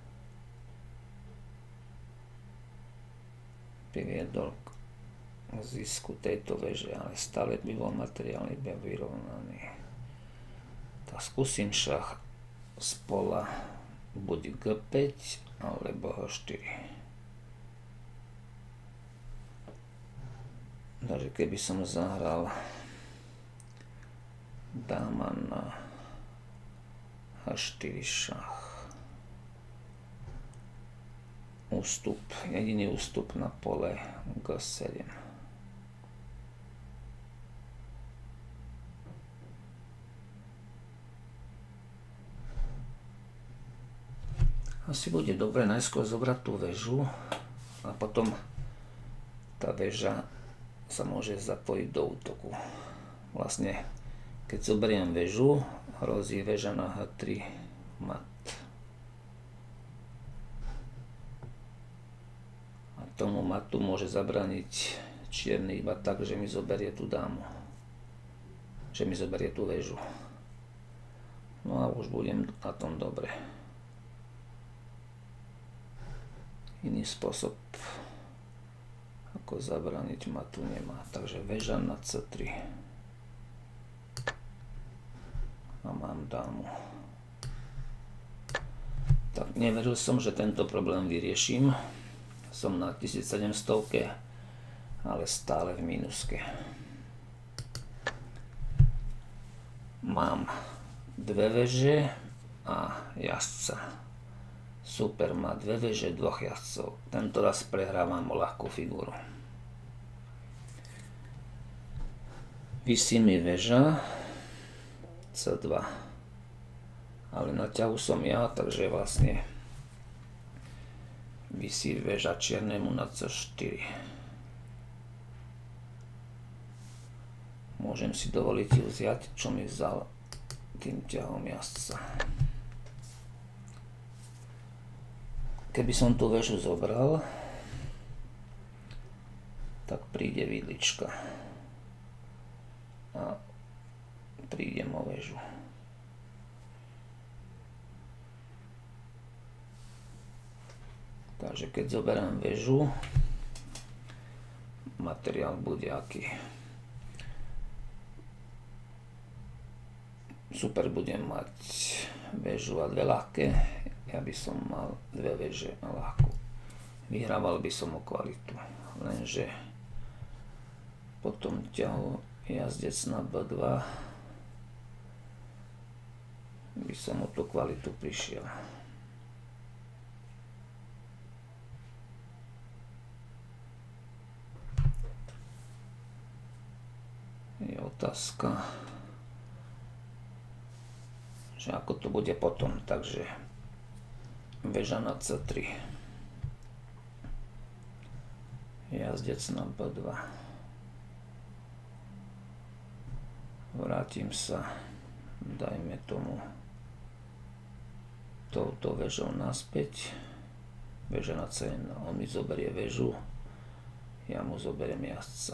by viedol k zisku tejto veže, ale stále by bol materiál iba vyrovnaný. Tak skúsim šach z pola buď gé päť alebo há štyri. Takže keby som zahral dáma na há štyri šach, ústup, jediný ústup na pole gé sedem. Asi bude dobre najskôr zobrať tú väžu a potom tá väža sa môže zapojiť do útoku. Vlastne, keď zoberiem väžu, hrozí väža na há tri mat. A tomu matu môže zabrániť čierny iba tak, že mi zoberie tú dámu. Že mi zoberie tú väžu. No a už budem na tom dobre. Iný spôsob, ako zabrániť matu, nemá. Takže väža na cé tri. A mám dámu. Tak neveril som, že tento problém vyrieším. Som na tisícsedemsto, ale stále v mínuske. Mám dve väže a jazdca. Super, má dve väže, dvoch jazdcov. Tento raz prehrávam o ľahkú figúru. Visí mi väža cé dva. Ale na ťahu som ja, takže vlastne visí väža čiernemu na cé štyri. Môžem si dovoliť ju vziať, čo mi vzal tým ťahom jazdca. Keby som tú väžu zobral, tak príde vidlička a prídem o väžu. Takže keď zoberám väžu, materiál bude aký. Super, budem mať väžu a dve ľahké. Ja by som mal dve väže a ľahkú. Vyhrával by som o kvalitu. Lenže po tom ťahu jazdec na bé dva by som o tú kvalitu prišiel. Je otázka, že ako to bude potom. Takže väža na cé tri. Jazdec na bé dva. Vrátim sa, dajme tomu, touto väžou naspäť. Väža na cé jedna. On mi zoberie väžu, ja mu zoberiem jazdca.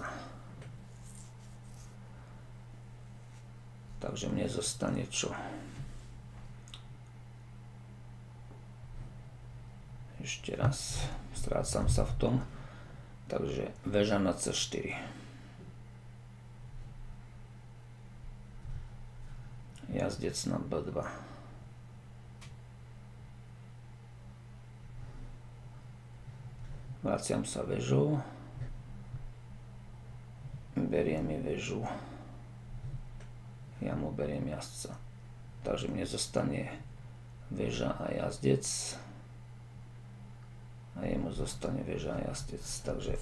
Takže mne zostane čo? Ešte raz, strácam sa v tom. Takže väža na cé štyri. Jazdec na bé dva. Vraciam sa väžou. Beriem mi väžu. Ja mu beriem jazdca. Takže mne zostane väža a jazdec. A jemu zostane väža a jazdec. Takže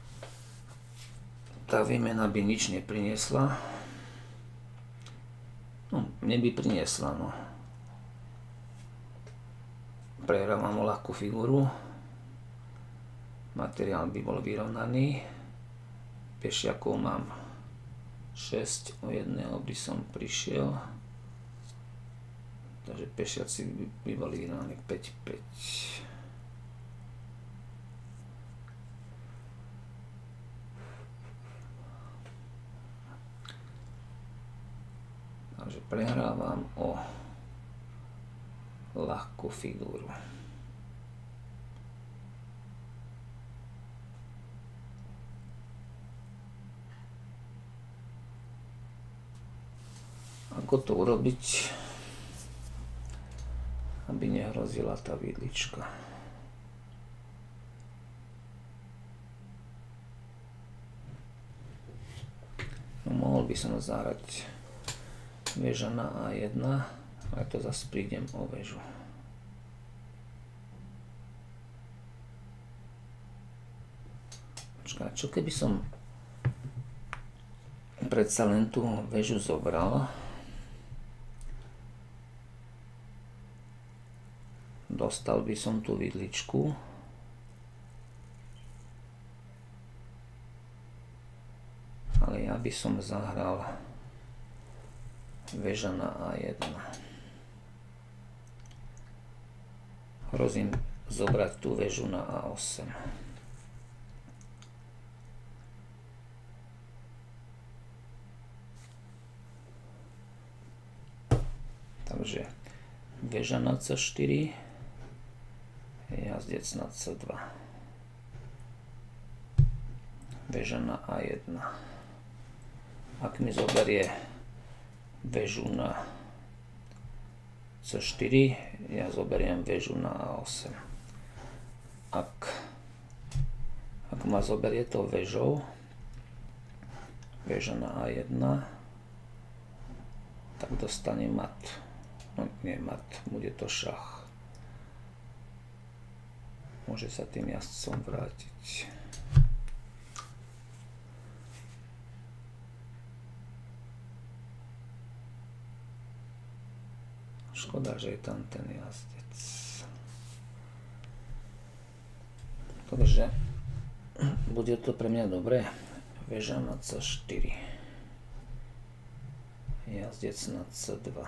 tá výmena by nič nepriniesla. No, mne by priniesla, no. prehrávam o ľahkú figúru. Materiál by bol vyrovnaný. Pešiakov mám šesť, o jedného by som prišiel. Takže pešiaci by boli vyrovnaní päť päť. Takže prehrávam o ľahkú figúru. Ako to urobiť, aby nehrozila tá vidlička? No, mohol by som zahrať väža na á jedna, ale to zase prídem o väžu. Počkaj, čo keby som predsa len tú väžu zobral, dostal by som tú vidličku, ale ja by som zahral väža na á jedna. Hrozím zobrať tú väžu na á osem. Takže väža na cé štyri, jazdec na cé dva. Väža na á jedna. Ak mi zoberie väžu na cé štyri, ja zoberiem väžu na á osem. Ak, ak ma zoberie to väžou, väža na á jedna, tak dostane mat. No nie mat, bude to šach. Môže sa tým jazdcom vrátiť. Škoda, že je tam ten jazdec. Takže bude to pre mňa dobré. Väža na cé štyri. Jazdec na cé dva.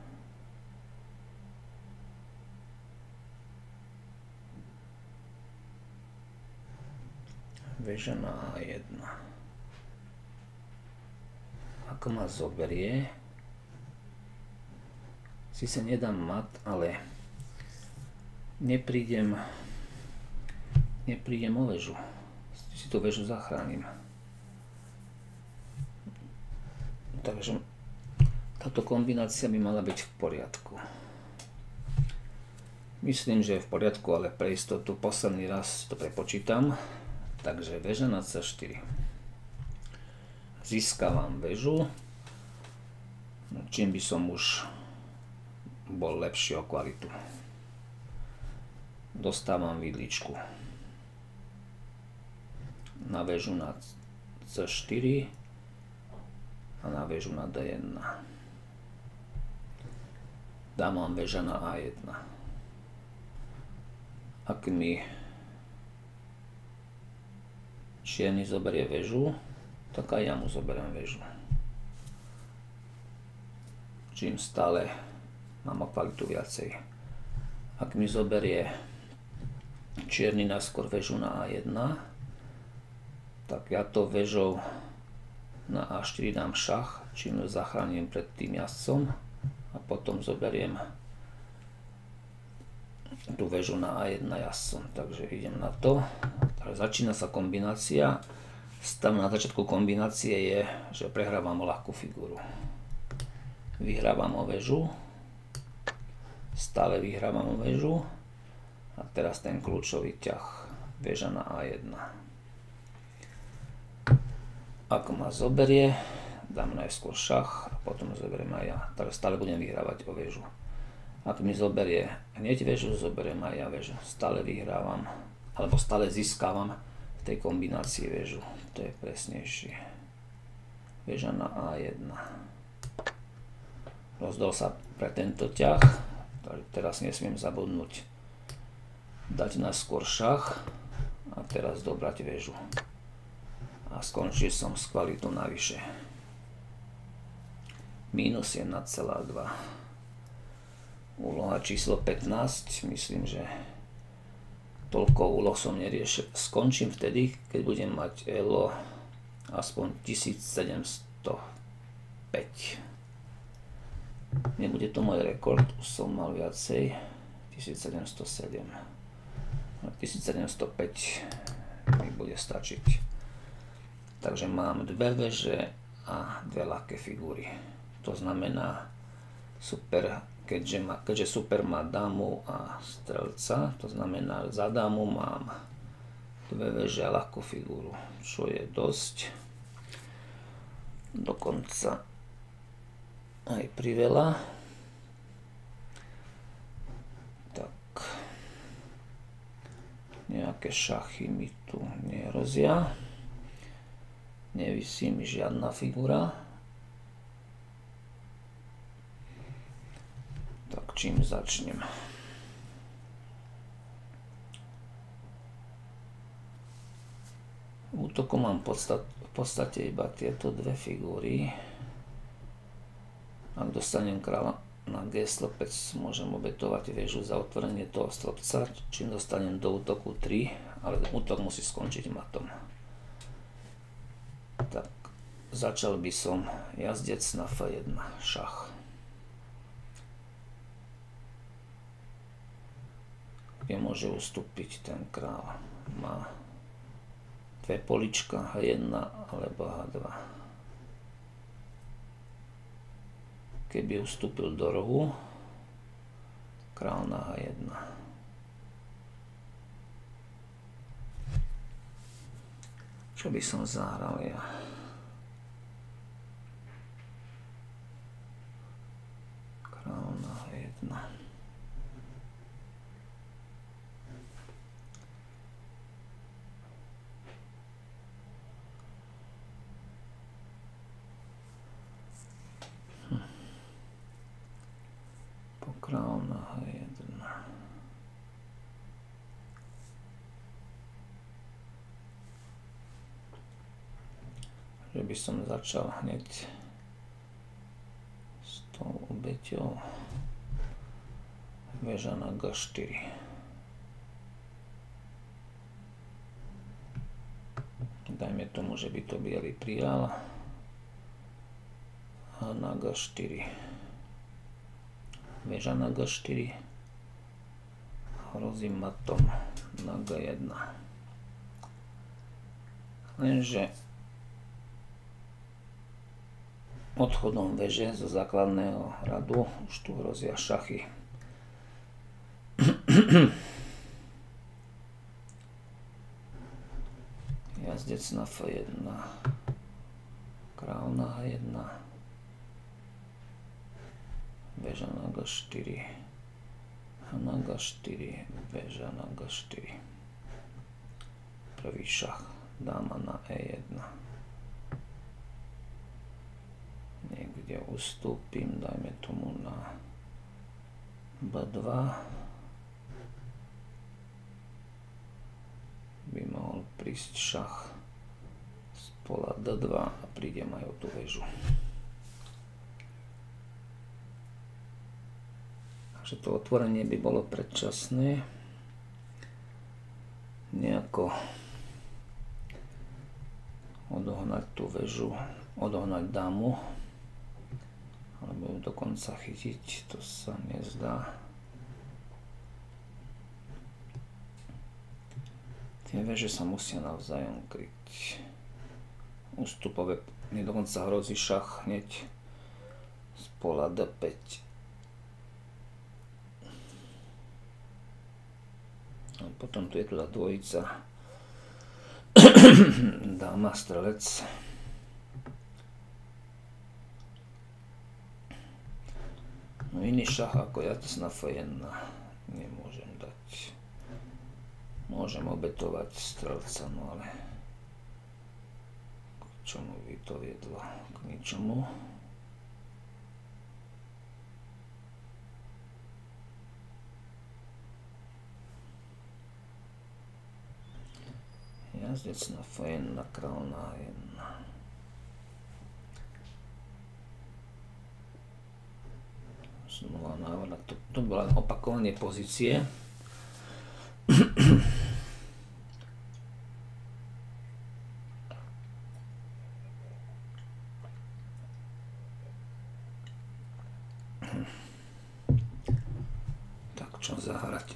Väža na á jedna. Ako ma zoberie, si sa nedám mat, ale neprídem neprídem o väžu. Si tú väžu zachránim. Takže táto kombinácia by mala byť v poriadku. Myslím, že je v poriadku, ale pre istotu posledný raz to prepočítam. Takže väža na cé štyri. Získavam väžu, čím by som už bol lepší o kvalitu. Dostávam vidličku na väžu na cé štyri a na väžu na dé jedna. Dávam väža na á jedna. Ak mi čierny zoberie väžu, tak aj ja mu zoberiem väžu. Čím stále mám o kvalitu viacej. Ak mi zoberie čierny najskôr väžu na á jedna, tak ja to väžou na á štyri dám šach, čím ju zachránim pred tým jazdcom a potom zoberiem tú väžu na á jedna jazdcom. Takže idem na to. Takže začína sa kombinácia. Stav na začiatku kombinácie je, že prehrávam o ľahkú figúru. Vyhrávam o väžu. Stále vyhrávam o väžu. A teraz ten kľúčový ťah. Väža na á jedna. Ako ma zoberie, dám najskôr šach a potom zoberiem aj ja. Takže stále budem vyhrávať o väžu. Ak mi zoberie hneď väžu, zoberiem aj ja väžu. Stále vyhrávam, alebo stále získavam v tej kombinácii väžu. To je presnejšie. Väža na á jedna. Rozdol sa pre tento ťah. Teraz nesmiem zabudnúť dať na skôr šach a teraz dobrať väžu. A skončil som s kvalitou navyše. Mínus jedna celá dva. Úloha číslo pätnásť, myslím, že toľko úloh som neriešil. Skončím vtedy, keď budem mať elo aspoň tisícsedemstopäť. Nebude to môj rekord, už som mal viacej. tisícsedemstosedem. tisícsedemstopäť mi bude stačiť. Takže mám dve veže a dve ľahké figúry. To znamená super. Keďže, ma, keďže super má dámu a strelca, to znamená za dámu mám dve veže a ľahkú figúru, čo je dosť. Dokonca aj priveľa. Tak. Nejaké šachy mi tu nehrozia. Nevisí mi žiadna figúra. Čím začnem? V útoku mám podstat, v podstate iba tieto dve figúry. Ak dostanem kráľa na G stĺpec, môžem obetovať väžu za otvorenie toho stĺpca, čím dostanem do útoku tri, ale útok musí skončiť matom. Tak, začal by som jazdec na F jedna, šach. Kde môže ustúpiť ten král. Má dve polička, H jedna alebo H dva. Keby ustúpil do rohu, král na H jedna. Čo by som zahral ja? Král na H jedna. Král na H jedna. Že by som začal hneď s tou obeťou. Väža na G štyri. Dajme tomu, že by to biely prijal. A na G štyri. Väža na G štyri. Hrozím matom na G jedna. Lenže odchodom väže zo základného radu už tu hrozia šachy. Jazdec na F jedna. Král na H jedna. Väža na G štyri. A na G štyri. Väža na G štyri. Prvý šach. Dáma na E jedna. Niekde ustúpim. Dajme tomu na B dva. By mohol prísť šach z pola D dva a prídem aj o tú väžu. Takže to otvorenie by bolo predčasné. Nejako odohnať tú väžu, odohnať dámu, alebo ju dokonca chytiť, to sa nezdá. Tie väže sa musia navzájom kryť. Ústupové, mne dokonca hrozí šach hneď z pola D päť. A potom tu je tu tá dvojica. Dáma, strelec. No iný šach ako jazdec na F jedna nemôžem dať. Môžem obetovať strelca, no ale k čomu by to viedlo? K ničomu. Jazdec na ef jedna, král na há jedna. Znova návrat. To, to bola opakovanie pozície. Tak čo zahrať?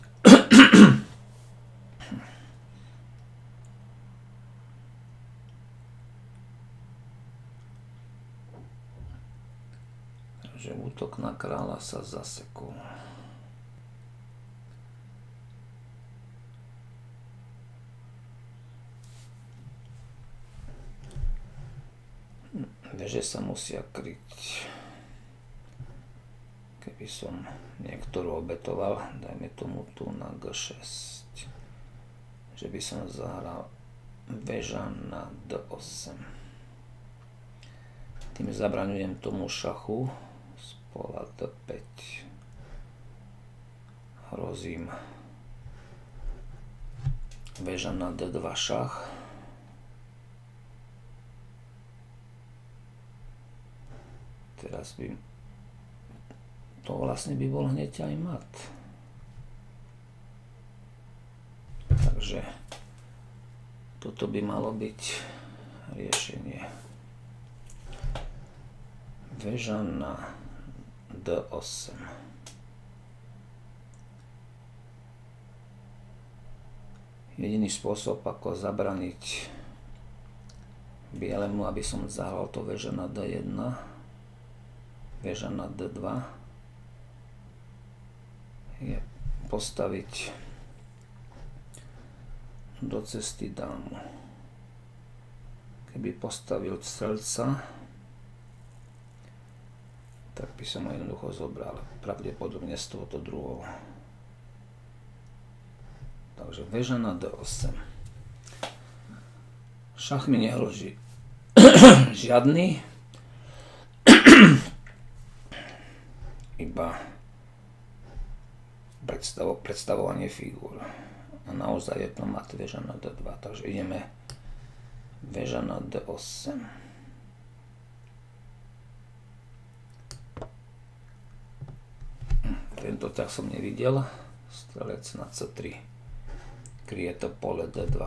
Takže útok na kráľa sa zasekol. Veže sa musia kryť. Keby som niektorú obetoval, dajme tomu tu na gé šesť. Že by som zahral väža na dé osem. Tým zabraňujem tomu šachu z pola dé päť. Hrozím väža na dé dva šach. Teraz by to vlastne by bol hneď aj mat. Takže toto by malo byť riešenie. Väža na dé osem. Jediný spôsob, ako zabraniť bielemu, aby som zahral to väža na dé jedna, väža na dé dva, je postaviť do cesty dámu. Keby postavil strelca, tak by som ho jednoducho zobral. Pravdepodobne z tohoto druhého. Takže väža na dé osem. Šach mi nehrozí žiadny. Iba predstavo, predstavovanie figúr. A naozaj je to mat väža na dé dva. Takže ideme väža na dé osem. Tento tak som nevidel. Strelec na cé tri. Kryje to pole dé dva.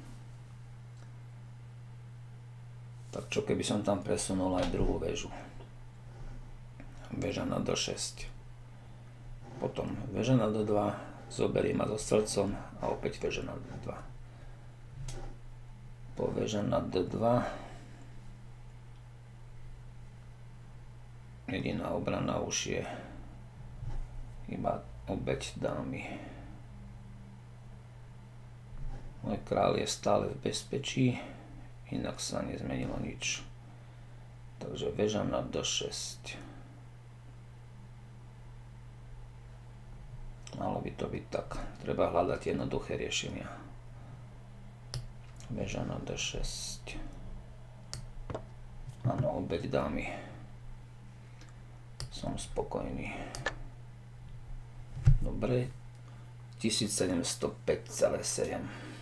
Tak čo keby som tam presunul aj druhú väžu? Väža na dé šesť. Potom väža na dé dva. Zoberiem ma so strelcom a opäť väža na dé dva. Po väža na dé dva. Jediná obrana už je iba obeť dámy. Môj král je stále v bezpečí, inak sa nezmenilo nič. Takže väža na dé šesť. Malo by to byť tak. Treba hľadať jednoduché riešenia. Väža na dé šesť. Áno, obeť dámy. Som spokojný. Dobre. tisícsedemstopäť celá sedem.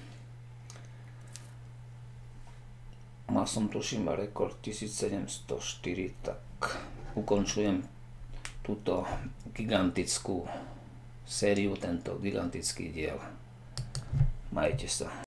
Mal som tuším rekord tisícsedemstoštyri, tak ukončujem túto gigantickú sériu, tento gigantický diel. Majte sa.